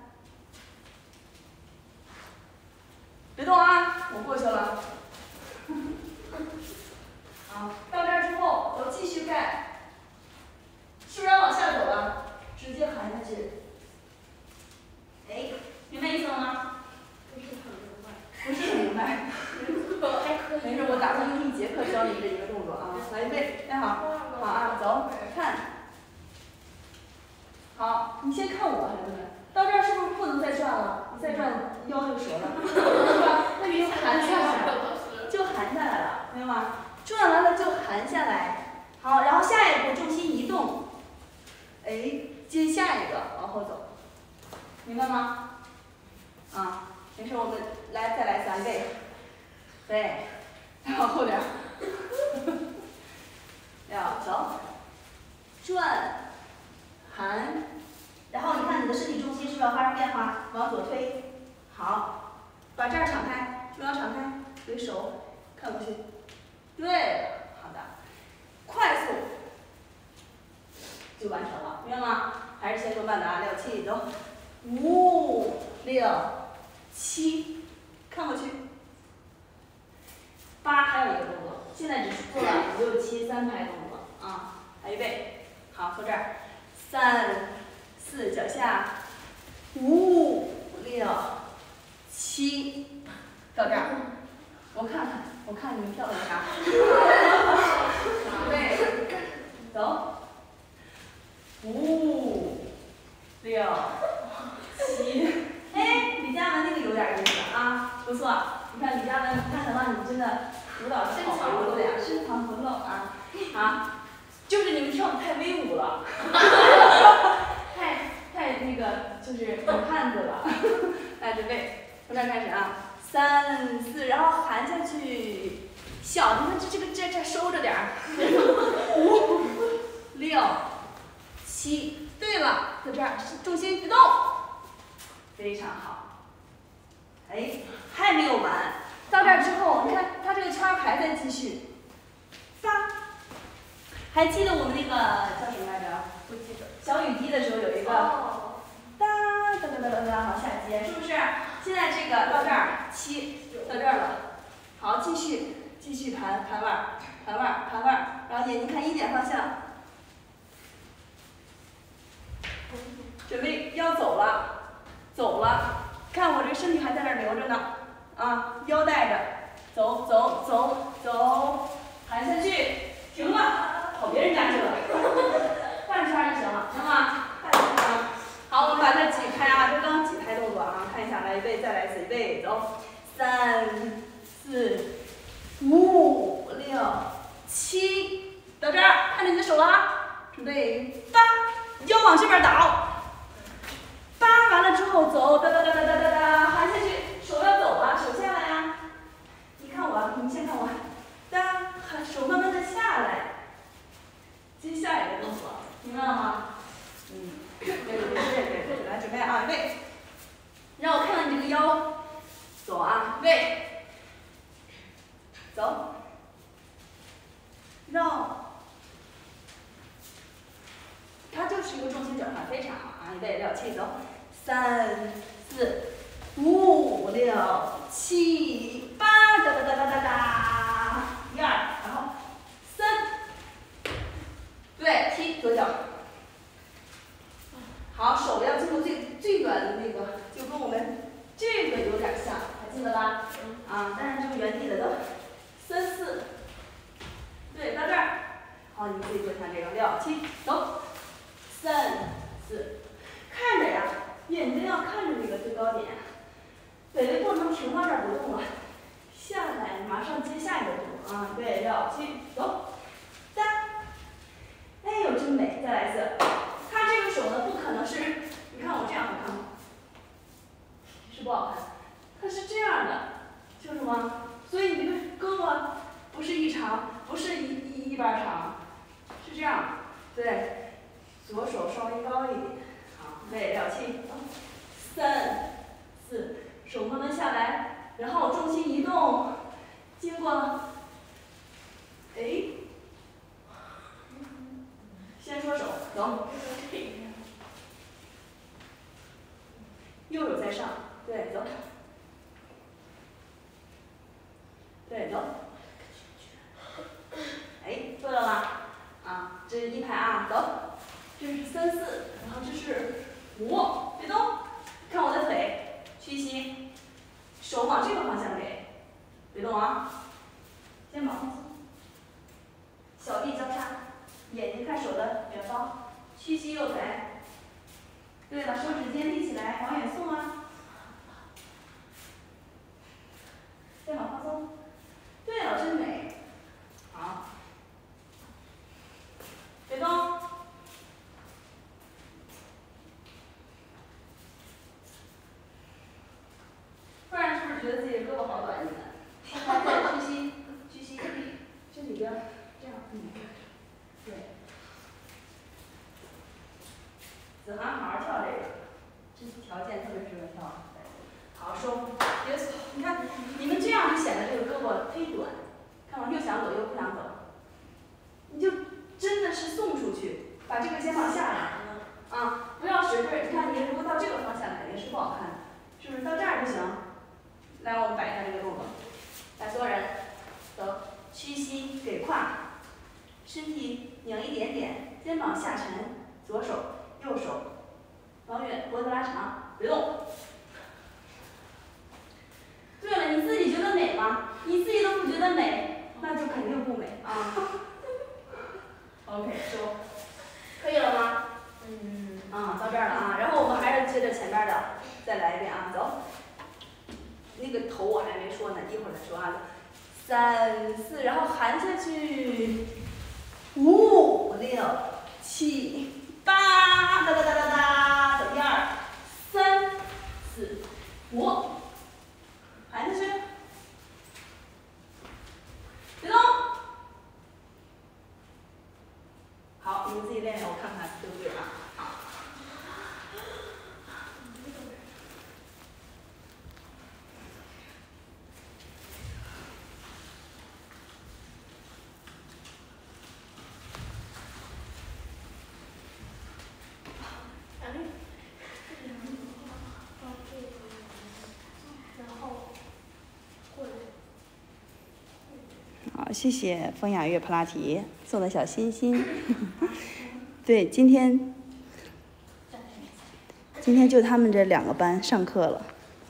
别动啊，我过去了。好，到这儿之后，我继续盖，是不是要往下走了？直接含下去。哎，明白意思了吗？不是很明白。不是很明白。还可以。没事，我打算用一节课教你这一个动作啊。来，预备，站好，好啊，走，看。好，你先看我，孩子们，到这儿是不是不能再转了？你再转腰就折了，是吧？那你就含下来了，就含下来了，明白吗？转完了就含下来。好，然后下一步重心移动，哎，接下一个往后走，明白吗？啊，没事，我们来再来三倍，对，再往后点，要走，转。含，然后你看你的身体重心是不是要发生变化？往左推，好，把这儿敞开，中央敞开，回手看过去，对了，好的，快速就完成了，明白吗？还是先做慢的啊，六七走，五六七，看过去，八还有一个动作，现在只是做了五六七三拍动作啊，来预备，好，从这儿。三、四，脚下，五、六、七，到这儿，我看看，我看你们跳的啥？对，走，五、六、七，哎，李佳文那个有点意思啊，不错，你看李佳文，看得到你真的舞蹈是好葫芦的呀，深藏不露啊，啊。就是你们跳的太威武了，太太那个就是女汉子了，来准备， 从这儿开始啊，三四，然后含下去，小，你看这这个这这收着点儿，五六七，对了，在这儿重心不动，非常好。哎，还没有完，到这儿之后，你看它这个圈儿还在继续，八，还记得我们那个叫什么来着？不记得。小雨滴的时候有一个。 哦。 哒哒哒哒哒哒，好，下接，是不是？现在这个到这儿，七到这儿了，好，继续继续盘盘腕儿，盘腕儿，盘腕儿，然后眼睛看一点方向，准备要走了，走了，看我这个身体还在那儿留着呢，啊，腰带着，走走走走，盘下去，停了，跑别人家去了，半圈就行了，行吗？半圈啊。好，我们把它挤开啊，这刚挤开动作啊，看一下，来预备，再来一次，预备，走，三、四、五、六、七，到这儿，看着你的手了啊，准备，八，腰往这边倒，八完了之后走，哒哒哒哒哒哒哒，含下去，手要走了，手下来啊，你看我，你先看我，哒，手慢慢的下来，接下一个动作，明白了吗？嗯。对对对对对，来准备啊，预备，让我看看你这个腰，走啊，预备，走，绕，它就是一个重心转换，非常好啊，预备，六七走，三四五六七八，哒哒哒哒哒哒，一二，然后三，对，踢左脚。好，手要经过最最短的那个，就跟我们这个有点像，还记得吧？啊，但是这个原地的都三四，对，到这儿，好，你自己做一下这个六七，走，三四，看着呀，眼睛要看着那个最高点，腿的不能停到这儿不动了，下来马上接下一个步啊，对，六七，走，三，哎呦真美，再来一次。它这个手呢，不可能是，你看我这样好看吗？是不好看，它是这样的，清楚吗？所以你这个胳膊不是一长，不是一一一半长，是这样，对，左手稍微高一点，好，对，六七，三四，手慢慢下来，然后重心移动，经过，哎。先说手，走，右手在上，对，走，对，走，哎，做到了，啊，这是一排啊，走，这是三四，然后这是五，别动，看我的腿，屈膝，手往这个方向给，别动啊，肩膀放松，小臂交叉。眼睛看手的远方，屈膝右腿。对了，手指尖立起来，往远送啊。肩膀放松。对了，真美。好。别动。突然是不是觉得自己的胳膊好短一点？还在屈膝，屈膝，这里边这样，嗯。对，子涵好好跳这个，这条件特别适合跳。好收，别，你看你们这样就显得这个胳膊忒短，看我又想走又不想走，你就真的是送出去，把这个肩膀下来，啊，不要使劲儿。你看你如果到这个方向肯定是不好看的，是不是？到这儿就行。来，我们摆一下这个动作，来，所有人，走，屈膝给胯。身体拧一点点，肩膀下沉，左手、右手，往远，脖子拉长，别动。对了，你自己觉得美吗？你自己都不觉得美，那就肯定不美啊。OK， 收，可以了吗？嗯。啊，到这儿了啊，然后我们还是接着前边的，再来一遍啊，走。那个头我还没说呢，一会儿再说啊。三四，然后含下去。五六七八，哒哒哒哒哒，走，一二三四五好，谢谢风雅悦普拉提送的小心心。对，今天今天就他们这两个班上课了。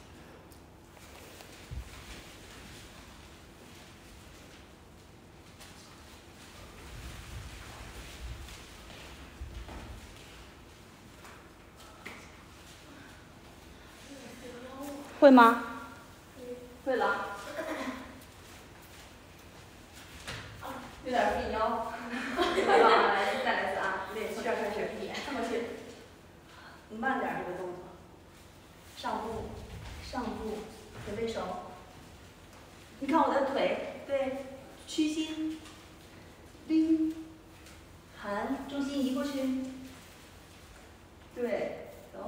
会吗？会了。有点费腰。来吧，来，再来一次啊！对，从这儿开始，这么去。慢点这个动作。上步，上步，准备手。你看我的腿，对，屈膝，拎，含，重心移过去。对，走。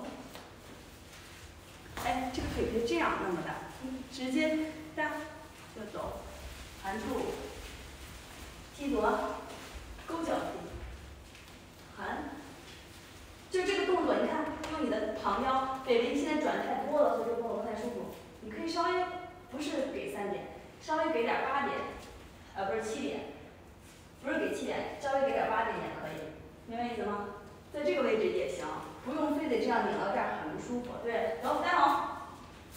哎，这个腿别这样那么大，直接搭就走，含住，踢左，勾脚踢，含，就这个动作，你看用你的旁腰，北围现在转太多了，所以这个动作不太舒服。你可以稍微不是给三点，稍微给点八点，呃不是七点，不是给七点，稍微给点八点也可以，明白意思吗？在这个位置也行，不用非得这样拧到这儿，很不舒服。对，走，站好，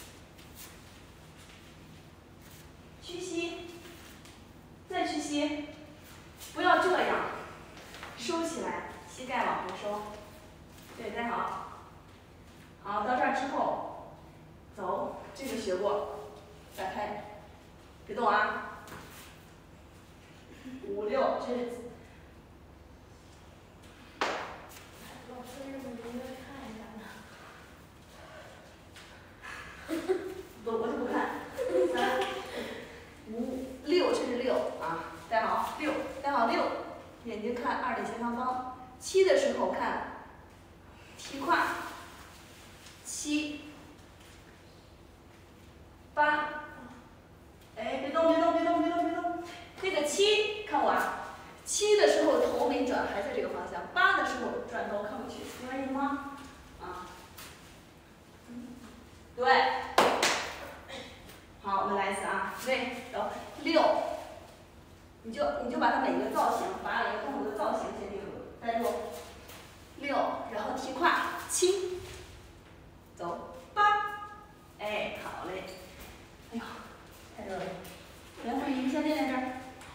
屈膝，再屈膝，不要这样，收起来，膝盖往后收。对，站好。好，到这儿之后，走，这个学过，摆开，别动啊。五六，这是。 老师，这个你应该看一下呢。 不，我就不看。三、五、六，这是六啊，站好，六，站好六，眼睛看二点前方方。七的时候看提胯，七、八，哎，别动，别动，别动，别动，别动。那个七，看我啊，七的时候头没转，还在这个方向；八的时候转头看过去，明白意思吗？啊，对。好，我们来一次啊，对，走，六，你就你就把它每个造型，把每个动作的造型先定住，带住，六，然后提胯，七，走，八，哎，好嘞，哎呦，太热了，然后你们先练练这儿。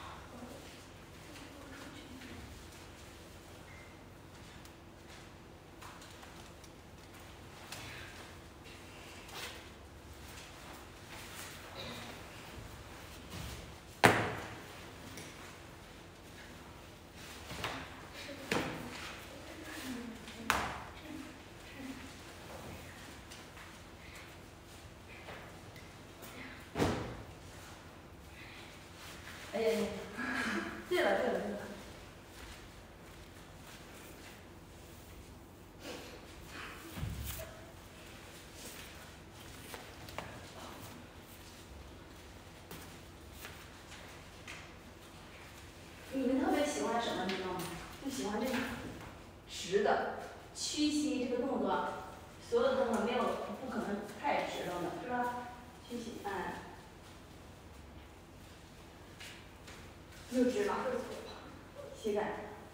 哎呀，对了对了对了。你们特别喜欢什么，你知道吗？就喜欢这个直的屈膝这个动作，所有的动作没有不可能太直了的，是吧？屈膝，哎。又直了，膝盖。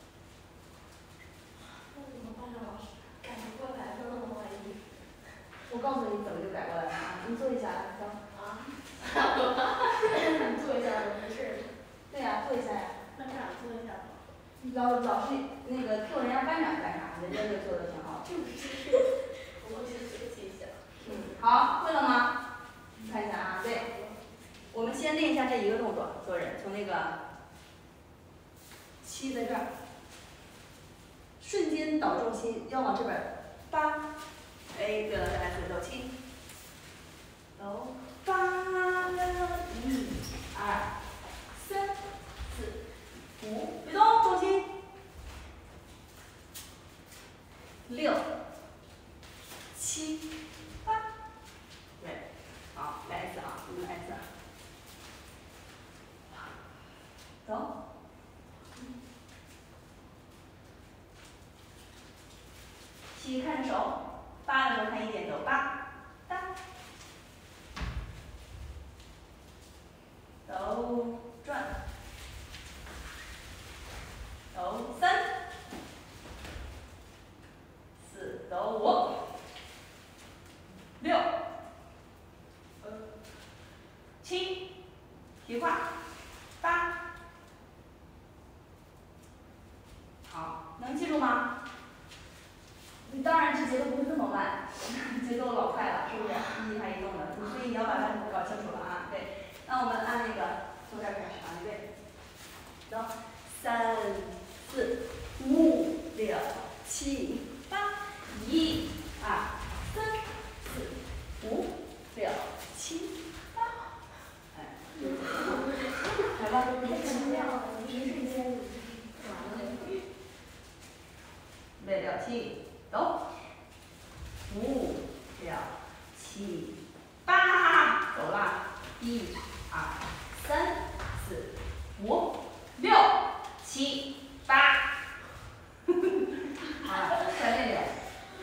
那怎么办呢，老师？改不过来，那么万一。 我告诉你怎么就改过来了啊！你坐一下来，走。 啊？你坐一下就没事儿。 对呀，坐一下呀。 班长坐一下吧。 老老师那个 Q 人家班长干啥？人家就做的挺好。 就是，我去学习一下。 嗯，好，会了吗？看一下啊，对。我们先练一下这一个动作，所有人从那个七在这儿，瞬间导重心要往这边儿，八，哎，对了，再来一次，走七，走八，一、二、三、四、五，别动，重心，六、七、八，对，好，来一次啊，我们来一次。走，七看着手，八的时候看一点走，八，哒，走转， 七，提胯，八。好，能记住吗？你当然这节奏不会这么慢，节奏老快了，是不是？一抬一动的，所以你要把它搞清楚了啊。对，那我们按那个从这儿开始啊，预备，走，三、四、五、六、七、八，一、二、三、四、五、六、七、八，哎，来吧， 太强调了，一瞬间完了。 预备六七，走，五、六、七、八，走了，一、二、三、四、五、六、七、八。好了，再练练。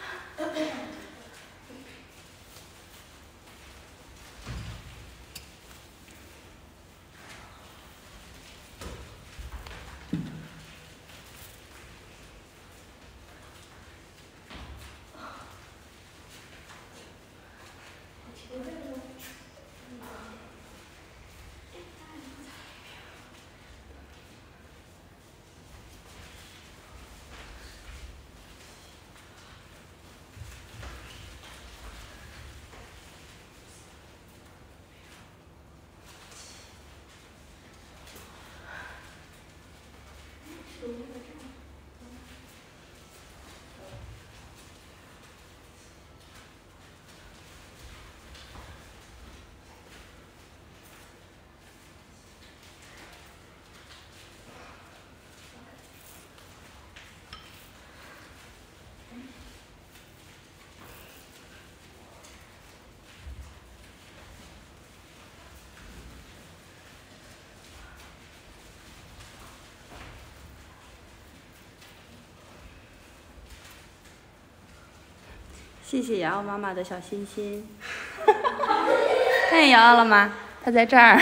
谢谢瑶瑶妈妈的小心心。看见瑶瑶了吗？她在这儿。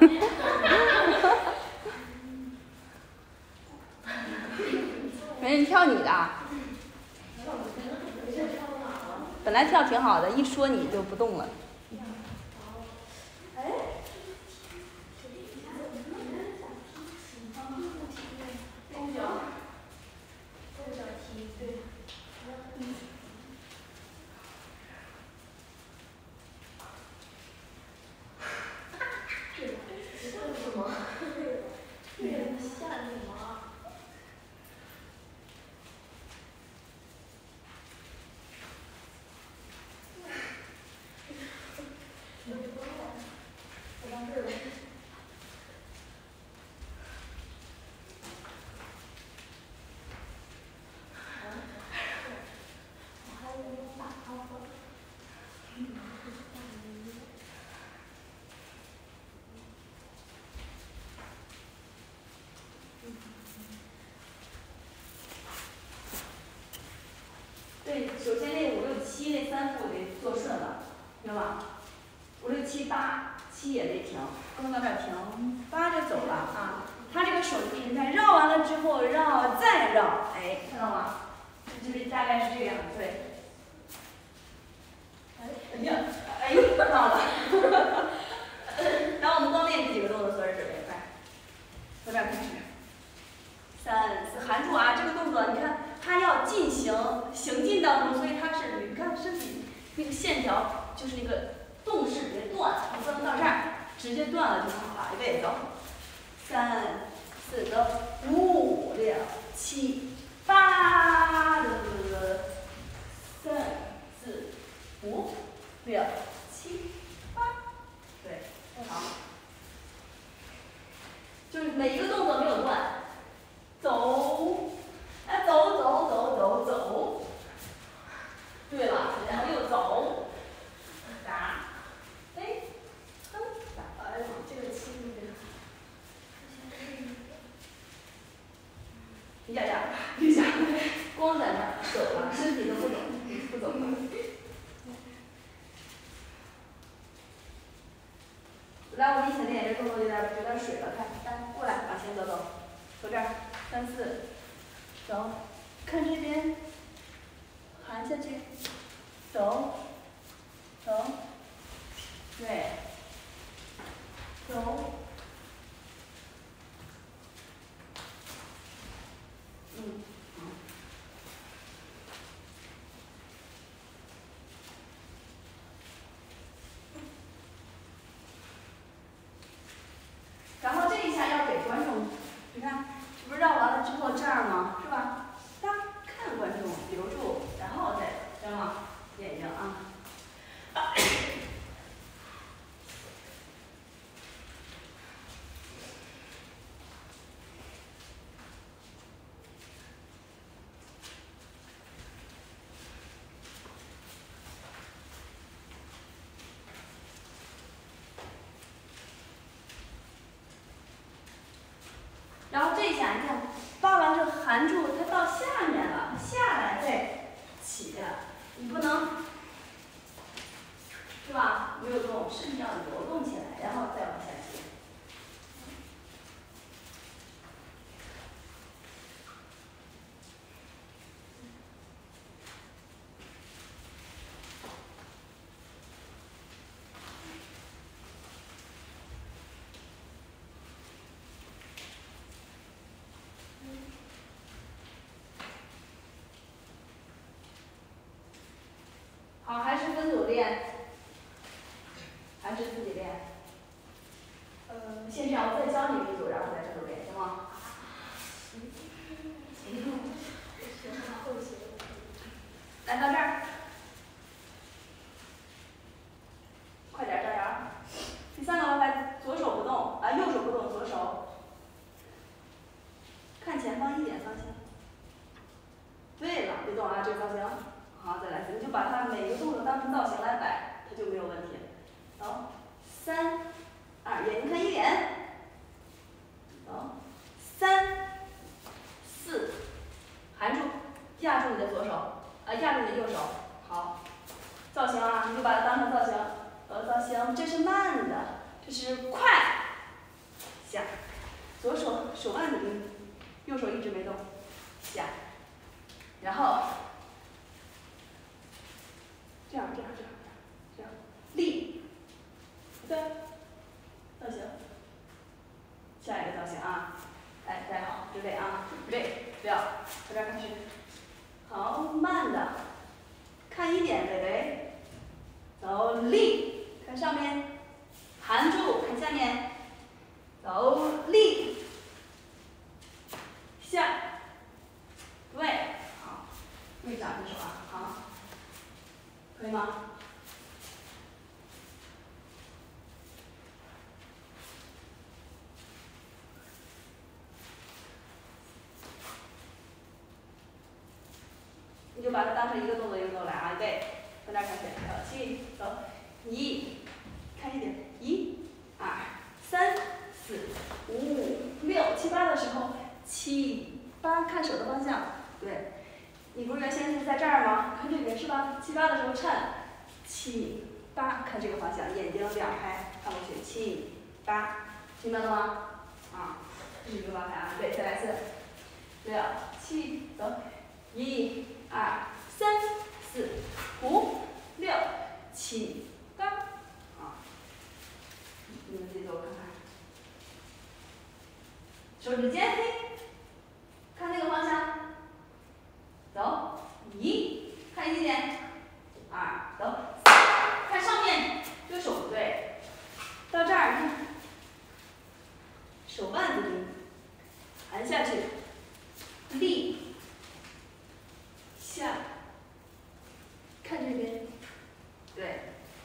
没人跳你的。本来跳挺好的，一说你就不动了。对，首先那五六七那三步得做顺了，明白吗？五六七八，七也得停，不能到这儿停，八就走了啊。他这个手就是你看绕完了之后绕再绕，哎，看到吗？就是大概是这个样子，对。哎呀，哎，到了。然后我们光练这几个动作做着准备，来，从这儿开始。三四含住啊，这个动作你看它要进行行进当中，所以它是你看身体那个线条就是那个动势别断，你不能到这儿直接断了就不好了。预备走，三四走，五六七八，得得得，三四五六七八，对，好，就是每一个动作没有断。走，哎，走走走走走，对了，然后又走，打，哎，蹬，打，哎，这个轻一点。一下下，一下，光在那儿走了，身体都不走，不走了。来，我们一起练这动作有点有点水了，看，来，过来，往前走走，走这儿。三四，走，看这边，含下去，走，走，对， 走。嗯，好。然后这一下要给观众，你看，这不是绕完了之后这样吗？是吧？大家看观众留住，然后再睁了眼睛啊。然后这一下你看，扒完之后含住，它到下面了，下来再起，你不能，是吧？没有动，身体要流动起来，然后再往下接。好，还是分组练，还是自己练。呃，先这样，我再教你一组，然后再这组练，行吗？来到这儿，快点张扬。第三个歪歪，左手不动，啊，右手不动，左手看前方一点方向。对了，别动啊，这个造型。好，再来一次，你就把它每个动作当成造型来摆，它就没有问题。走，三、二，眼睛看一点。走，三、四，含住，压住你的左手，啊，压住你的右手。好，造型啊，你就把它当成造型。呃，造型，这是慢的，这是快。下，左手手腕子拎，右手一直没动。下，然后这样这样这样这样这样立，对，造型。下一个造型啊，哎，站好，准备啊，准备，不要，从这儿开始。好，慢的，看一点，伟伟，走立，看上面，含住，看下面，走立，下，对，好，对掌这手啊，好，可以吗？你就把它当成一个动作一个动作来啊，预备，从这儿开始，小气，走，一，看一点，一，二，三，四，五，六，七八的时候，七八看手的方向，对，你不是原先是在这儿吗？看这边是吧？七八的时候颤，七八看这个方向，眼睛两拍看过去，七八，明白了吗？啊，这是一个八拍啊，对，再来一次，六七，走，一。二三四五六七八，啊，你们自己给我看看，手指尖飞，看那个方向，走，一，看一点，二，走，三，看上面，这个手不对，到这儿看，手腕子拎，含下去，立。下，看这边，对，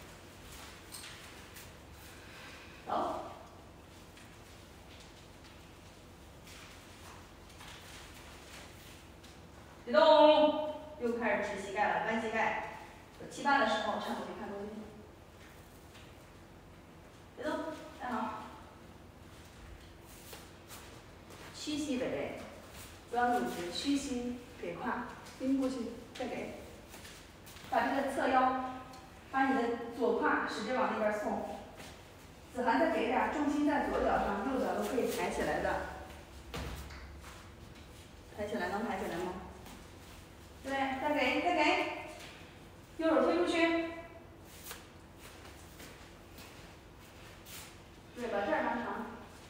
走，别动，又开始提膝盖了，弯膝盖，七八的时候看过去，看过去，别动，站好，屈膝北背，不要努直，屈膝给胯，拎过去，再给。把这个侧腰，把你的左胯使劲往那边送。子涵再给点，重心在左脚上，右脚都可以抬起来的。抬起来能抬起来吗？对，再给再给，右手推出去。 对，把这儿拉长。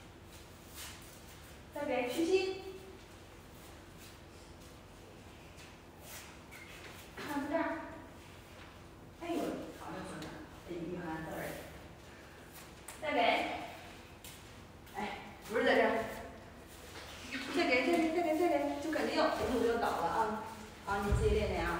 再给屈膝。看不这儿。哎呦，好着死呢，这雨涵字儿。再给。哎，不是在这儿。再给，再给，再给，再给，就感觉要扶住就倒了啊！啊，你自己练练啊。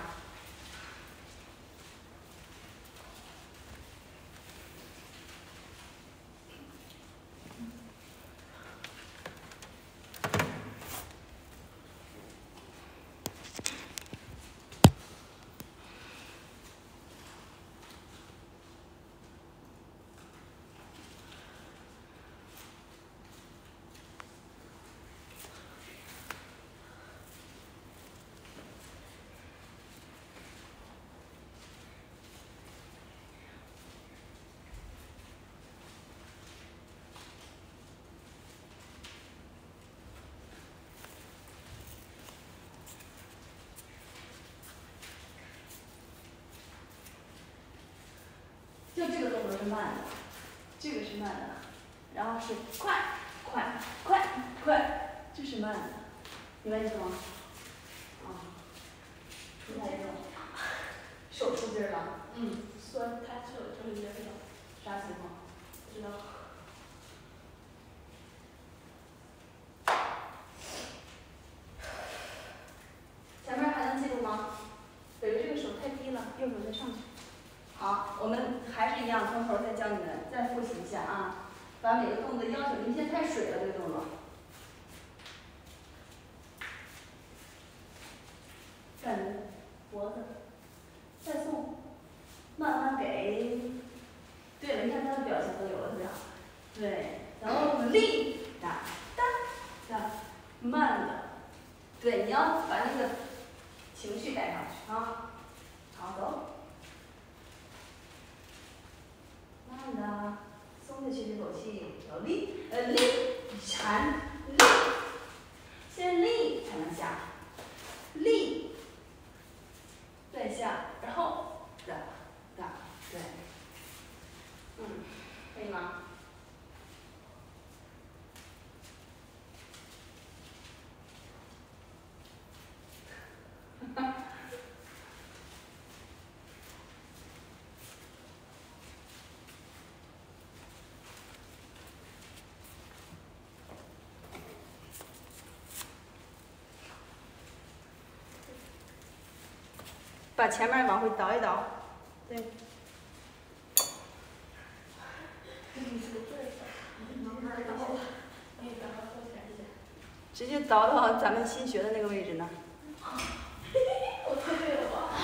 就这个动作是慢的，这个是慢的，然后是快快快快，这是慢的，明白意思吗？啊，出太重，手出劲儿了。 嗯，酸，他手这里也知道。 啥情况？ 不知道。 前面还能记住吗？北北这个手太低了，右手再上去。好，我们还是一样，从头再教你们，再复习一下啊。把每个动作要求，你现在太水了这个动作。站稳脖子，再送，慢慢给。对了，你看他的表情都有了，特别好。对，然后力哒哒哒，慢的。对，你要把那个情绪带上去啊。好，走。慢的，松下去这口气，要立，呃立，缠，立，先立才能下，立，再下，然后哒哒，对，嗯，可以吗？哈哈。把前面往回倒一倒，对。直接倒到咱们新学的那个位置呢。 我猜对了吧？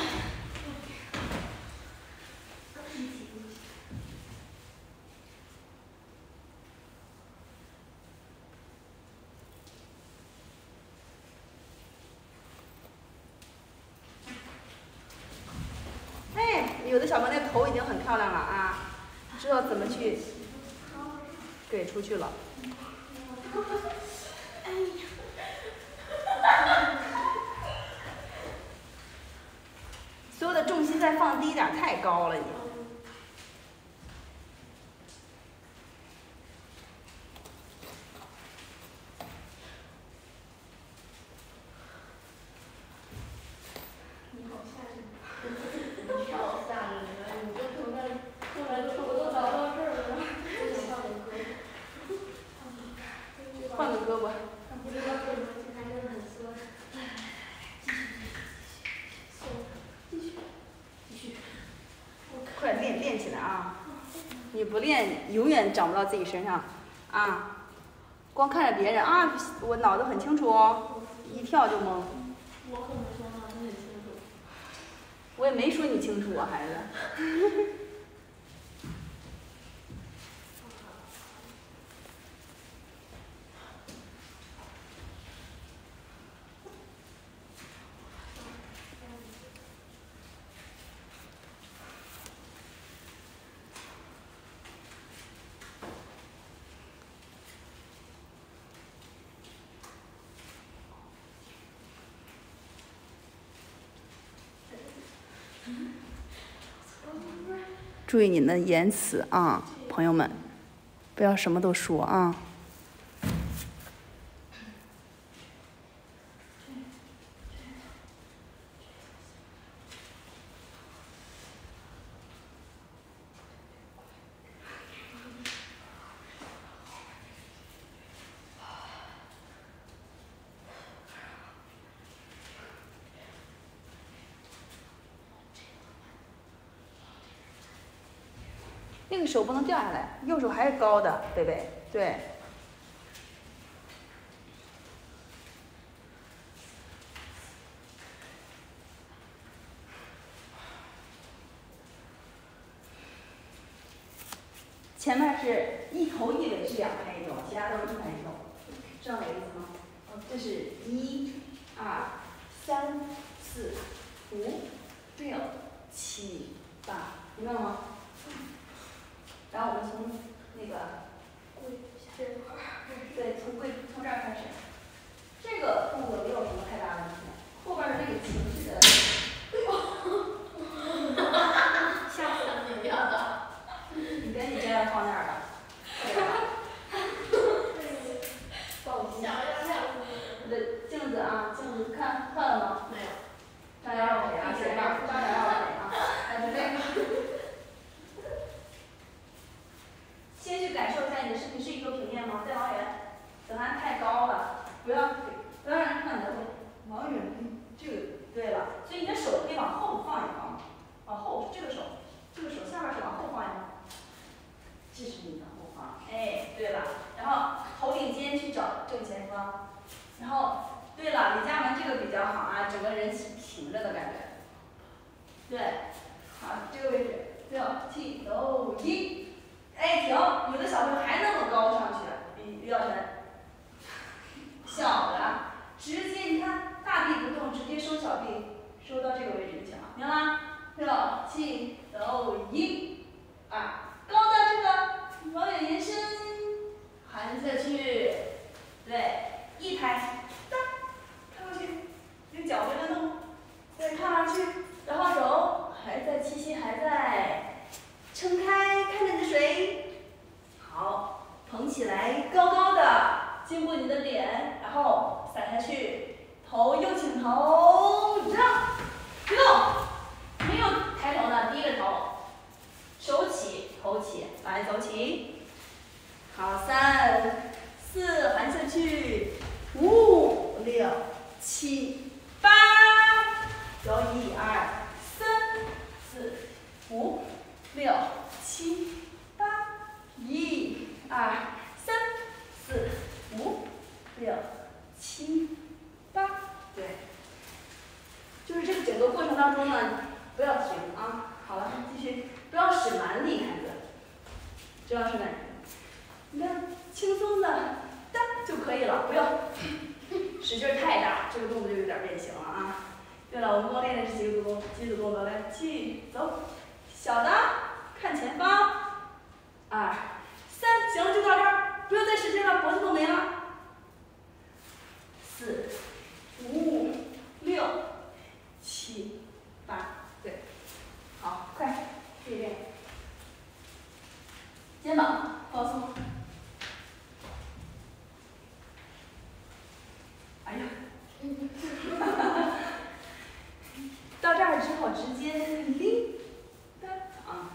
哎，有的小朋友那头已经很漂亮了啊，知道怎么去给出去了。所有的重心再放低一点，太高了你。 你好吓人！你好吓人啊！你都从那后来都我都倒到这儿了，我想换个胳膊。 换个胳膊。 不知道为什么现在真的很酸。 继续，继续。 快练练起来啊！你不练，永远长不到自己身上啊！光看着别人啊，我脑子很清楚哦，一跳就懵。 我可没说脑子很清楚。 我也没说你清楚啊，孩子。注意你们的言辞啊，朋友们， 不要什么都说啊。那个手不能掉下来，右手还是高的，贝贝，对。前面是一头一尾是两拍一动，其他都是一拍一动，知道哪个意思吗？哦，这是一、二、三、四、五、六、七、八，明白了吗？然后我们从那个跪这块儿， 对，从跪从这儿开始。这个动作没有什么太大问题，后边的这个情绪的， 吓死你了！ 你赶紧将它放那儿吧，对吧？ 想要吓死你的镜子啊，镜子看看了吗？ 没有。 张小要给啊，前面张小要给啊，来准备。先去感受一下你的身体是一个平面吗？再往远，等它太高了，不要不要让人看你的头，往远，这个对了，所以你的手可以往后放一放，往后这个手，这个手下边手往后放一放，这是你的后方，哎，对了，然后头顶尖去找正前方，然后对了，李佳文这个比较好啊，整个人平着的感觉，对，好，这个位置，六七走一。哎，停！有的小朋友还那么高上去，李李耀晨，小的直接你看大臂不动，直接收小臂，收到这个位置就行了，明白吗？六七走一，二，高的这个往远延伸，含下去，对，一抬，哒，看过去，用脚跟着动，再看上去，然后手还在，气息还在。撑开，看着你的水，好，捧起来，高高的，经过你的脸，然后撒下去，头右倾头，让，别动，没有抬头的，低着头，手起，头起，来走起，好，三，四，含下去，五，六，七，八，走，一二三，四，五。六七八，一二三四五六七八，对，就是这个整个过程当中呢，不要停啊。好了，继续，不要使蛮力，孩子，知道是哪？你看，轻松的哒就可以了，不要使劲太大，这个动作就有点变形了啊。对了，我们刚练的是几个动作？几组动作？来，起走。小的看前方，二三，行了，就到这儿，不要再使劲了，脖子都没了。四、五、六、七、八，对，好，快，这边，肩膀放松。哎呀，到这儿之后直接拎。啊，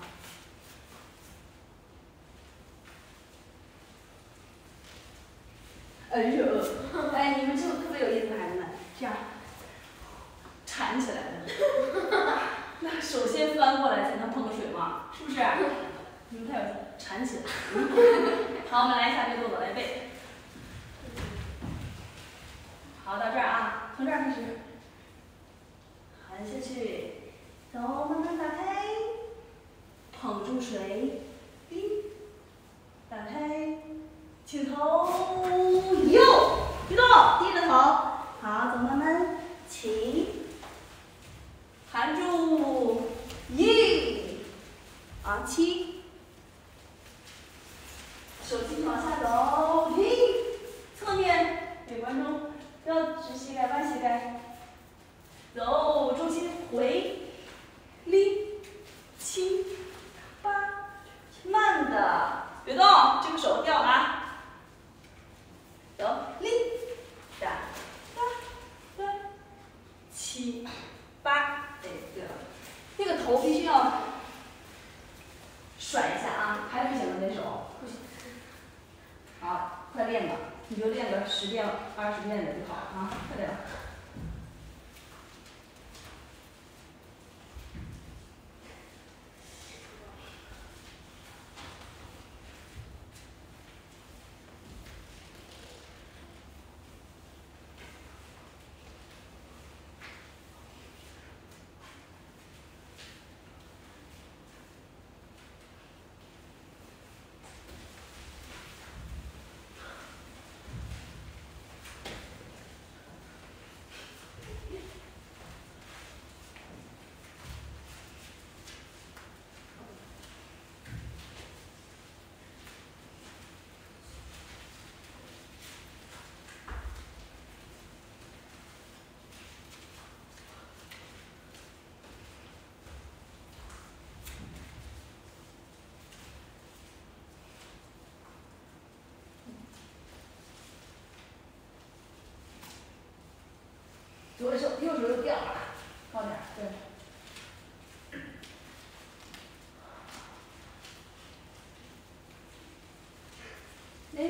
哎呦，哎，你们这个特别有意思，孩子们，这样缠起来的，那手先翻过来才能碰水嘛，是不是？你们太有意思，缠起来。好，我们来一下这个动作，来背。好，到这儿啊，从这儿开始，含下去，走，慢慢打开。捧住水，拎，打开，倾头，右，别动，低着头，好，走，慢慢起，含住，一，啊，七，手继续往下走，拎，侧面给观众，不要直膝盖，弯膝盖，走，重心回，拎，七。八，慢的，别动， 好，这个手掉了啊。走，立，哒，哒，哒，七，八，哎，对了，这个头必须要甩一下啊，还不行的那手，不行。好，快练吧，你就练个十遍、二十遍的就好了啊，快点吧。左手，右手又掉了，高点，对。哎，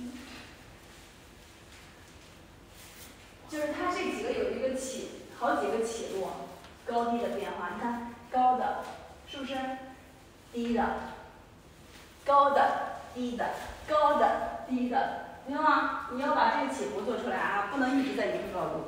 就是它这几个有一个起，好几个起落，高低的变化。你看，高的，是不是？低的，高的，低的，高的，低的，明白吗？你要把这个起伏做出来啊，不能一直在一个高度。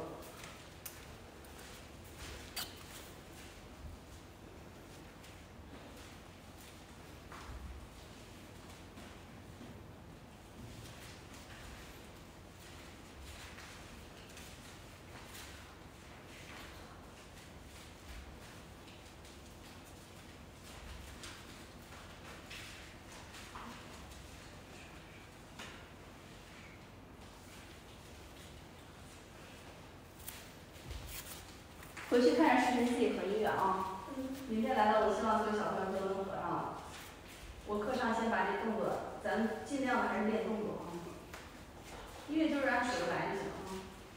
回去看着视频自己合音乐啊。明天来了，我希望所有小朋友都能合上。我课上先把这动作，咱们尽量的还是练动作啊。音乐就是按手来就行啊。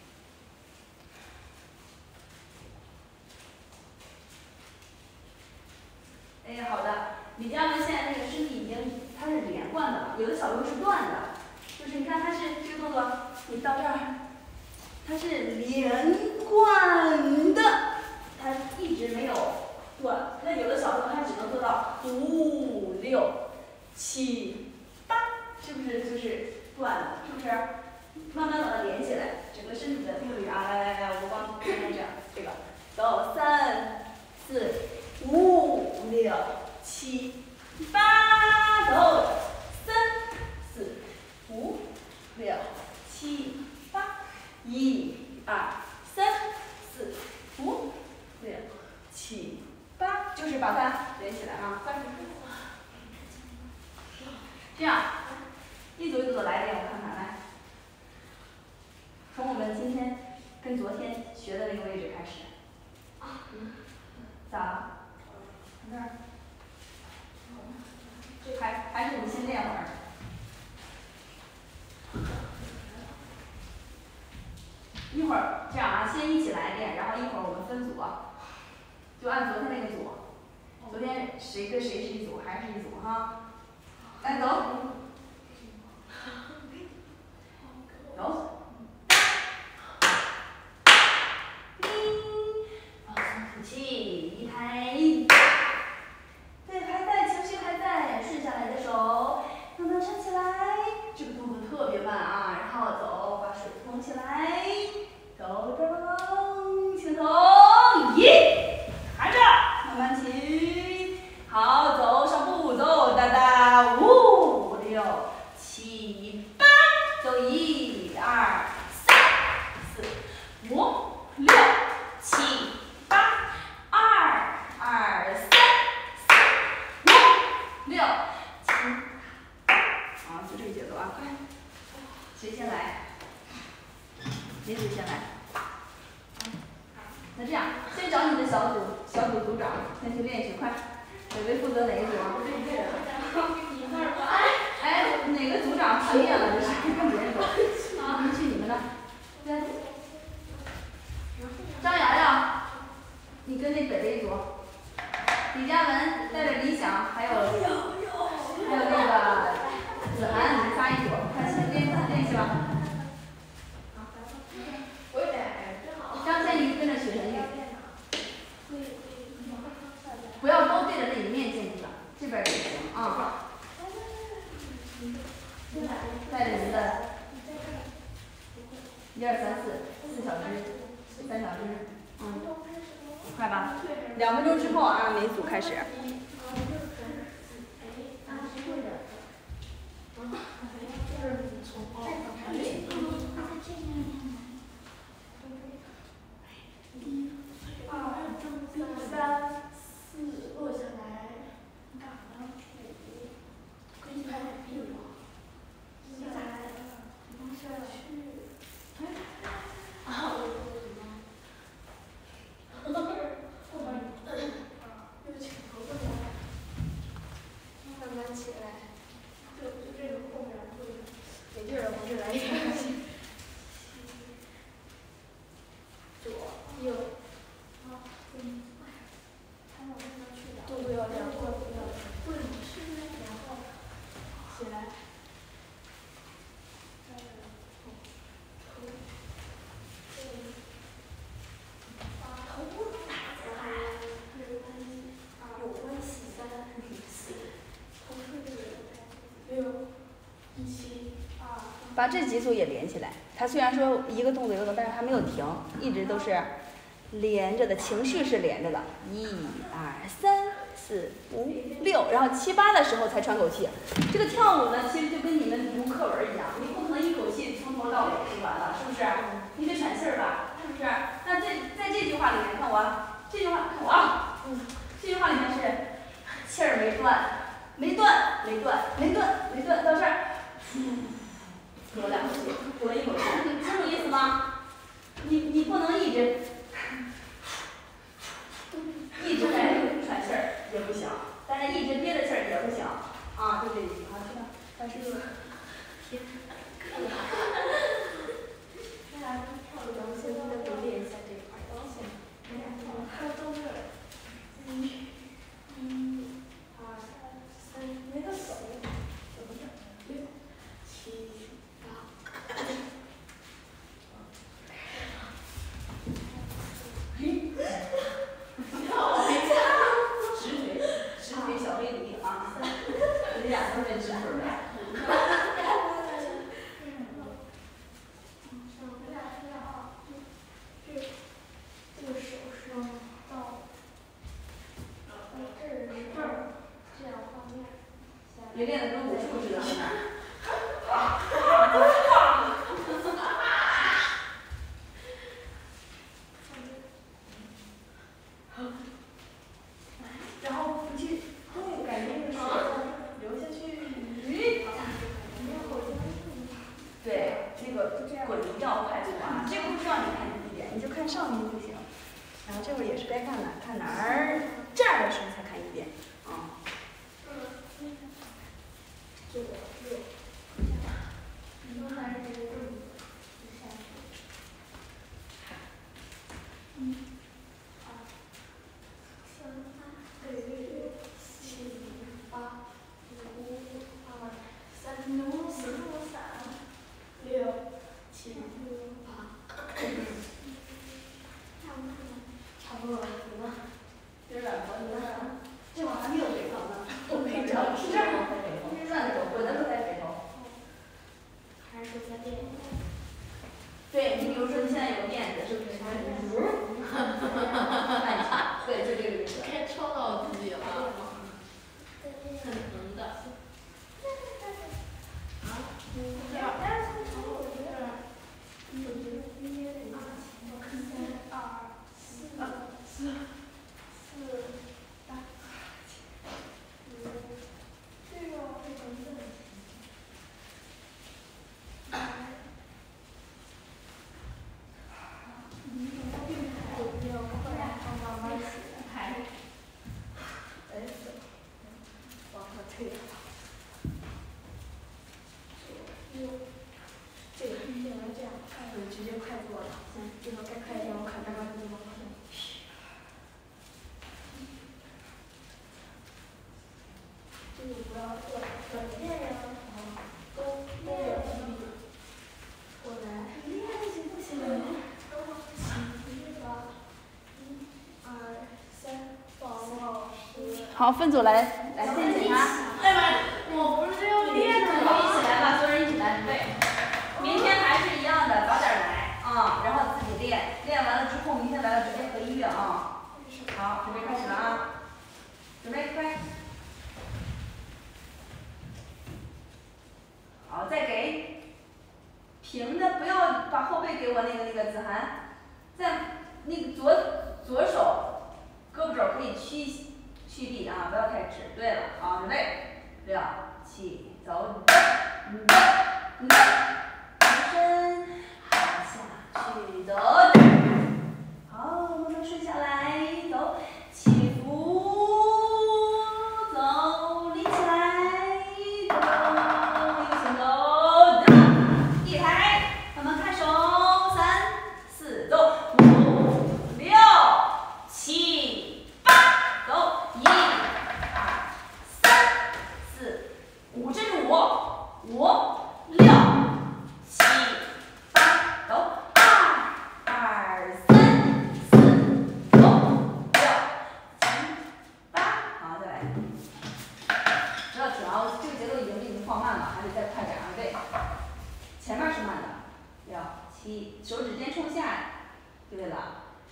哎，好的，李佳文现在那个身体已经它是连贯的了，有的小朋友是断的，就是你看它是这个动作，你到这儿，它是连贯的，它一直没有断。那有的小朋友他只能做到五六七八，是不是就是断了？是不是？慢慢把它连起来，整个身体的定律啊！来来来，我们光看看这样，这个走三四五六七八，走三四五六七八，一二三四五六七八，就是把它连起来啊！快，这样一组一组的来练，我看看来。从我们今天跟昨天学的那个位置开始。咋了？从这儿？还还是你先练会儿。一会儿这样啊，先一起来练，然后一会儿我们分组，就按昨天那个组。昨天谁跟谁是一组，还是一组哈？来走。走。气一抬，对，还在，情绪还在，顺下来的手，让它撑起来。这个动作特别慢啊，然后走，把手捧起来，走走走，轻头，一，抬着，慢慢起，好，走上步，走，哒哒，五六七八，走一二三四五六七。二二三四五六七，好，就这个节奏啊，快！谁先来？谁谁先来？那这样，先找你的小组小组组长，先去练去，快！伟伟负责哪一组啊？哎，哪马叛变了，这是跟别人走。你们去你们的。对。张瑶瑶，你跟那北北一组。李佳文带着李想，还有还有那个子涵，你们仨一组，快去练练习吧。张天宇跟着许晨宇。不要都对着那一面镜子，这边也行啊。带着您的一二三四四小只，三小只，嗯，快吧，两分钟之后啊，每组开始。 三四落下来，干啥呢？可以拍点屁股。下来，下去。啊，我说什么？后边又请头过来，慢慢起来。就就这个后边会没劲儿了，往这来一点。左右。嗯。动作要这样，动作要对，是然后起来，头，对，把头打下来，有关系，有关系，三四，头是六，一七二。 把这几组也连起来。他虽然说一个动作一个动作，但是还没有停，一直都是连着的，情绪是连着的。一二三。四五六，然后七八的时候才喘口气。这个跳舞呢，其实就跟你们读课文一样，你不可能一口气从头到尾读完了，是不是？你得喘气儿吧，是不是？那这在这句话里面，看我啊，这句话看我啊，嗯，这句话里面是气儿没断，没断，没断，没断，没断，到这儿，嗯，吐了两口气，吐了一口气，清楚意思吗？你你不能一直。一直在喘气儿也不行，但是一直憋着气儿也不行啊，就这意思啊，去吧，开始。天， 那咱们跳个咱们现在得练一下这一块儿，行。还有动作，一，一，二，三，那个手怎么着？六，七，八，嘿。直腿，直腿小黑驴啊！你俩都是直腿的。这这个手是到到这儿这儿这样画面。 你练的跟武术似的，是吗？然后不去，对，感觉这个水流下去，对，那个滚一定要快速啊，这个不需要你看第一遍，你就看上面就行。然后这会儿也是该看哪看哪儿，这儿的时候才看一遍，啊。 这个六，你都还是这个动作，下去。一，二，三，对对对，七，八，五，二，三，四，三，六，七，八，差不多了，行了。 有点软和，有点软。这会儿还没有北头呢，我跟你讲，是这样的北头，转的时候滚的时候才北头。 还是再练一下。 对你比如说你现在有个垫子，是不是？看一下，对，就这个意思。 该抽到自己了，很疼的。 啊，这样。一，二，四，四，四，八，五，这个会成正比。不要快，慢慢起来。哎，往上推。 这个现在这样，就直接快做了。行，这个该快一点，我看大概怎么往前。这个不要做转变呀，啊，都都有记忆。过来。厉害行不行？等会起吧。一、二、三，放老师。 好，分组来来先检查。 哎妈，我不是要练的吗？ 一起来吧，所有人一起来，对。明天还是一样的，早点来啊，然后自己练，练完了之后，明天来了直接合音乐啊。好，准备开始了啊，准备快。好，再给。平的，不要把后背给我那个那个子涵，在那个左左手胳膊肘可以屈屈地啊，不要太直。对了，好，准备，六七走，嗯嗯，转身，往下去走，好，慢慢顺下来，走，起伏，走，立起来，走，右行走，一抬，慢慢看手，三四走，五六七八走，一二三四五，这是五五六七八走，二二三四走，六七八，好，再来，不要停啊，这个节奏已经已经放慢了，还得再快点啊，对。前面是慢的，六七，手指尖冲下，对了。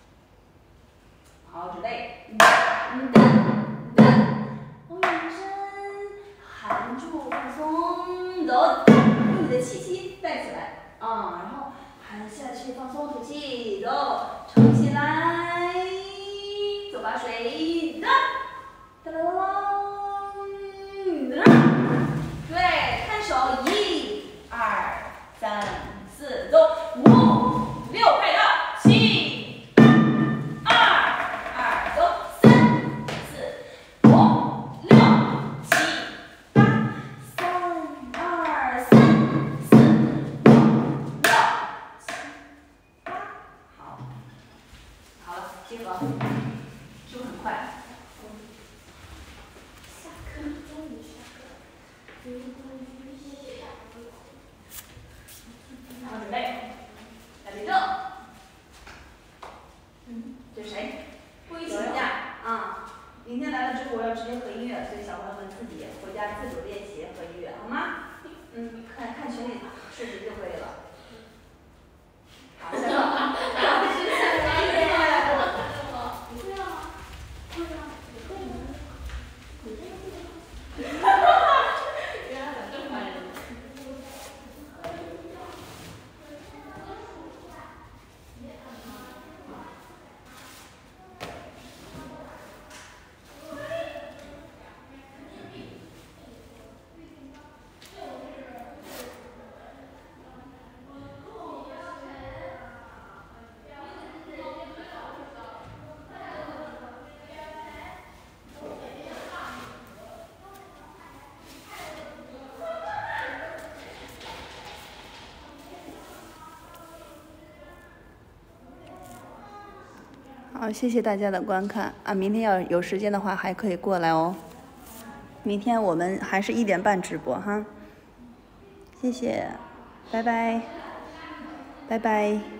好，准备，嗯嗯嗯，往远身，含住放松，走，用你的气息带起来啊，然后含下去放松，吐气，走，撑起来，走把水，哒哒啦啦啦，对，看手，一二。三四走，五六快到，七二二走，三四五六七八，三二三四五六七八，好，好了，集合，是不是很快？ 下课，终于下课了。 然后准备，来立正。嗯，这是谁？不许请假啊！明天来了之后，我要直接合音乐，所以小朋友们自己回家自主练习合音乐，好吗？嗯，看看群里视频就可以了。好，下课。 你会吗？会吗？你会吗？你这个会吗？ 哈哈哈！原来咋这么烦人？ 好，谢谢大家的观看啊！明天要有时间的话，还可以过来哦。明天我们还是一点半直播哈。谢谢，拜拜，拜拜。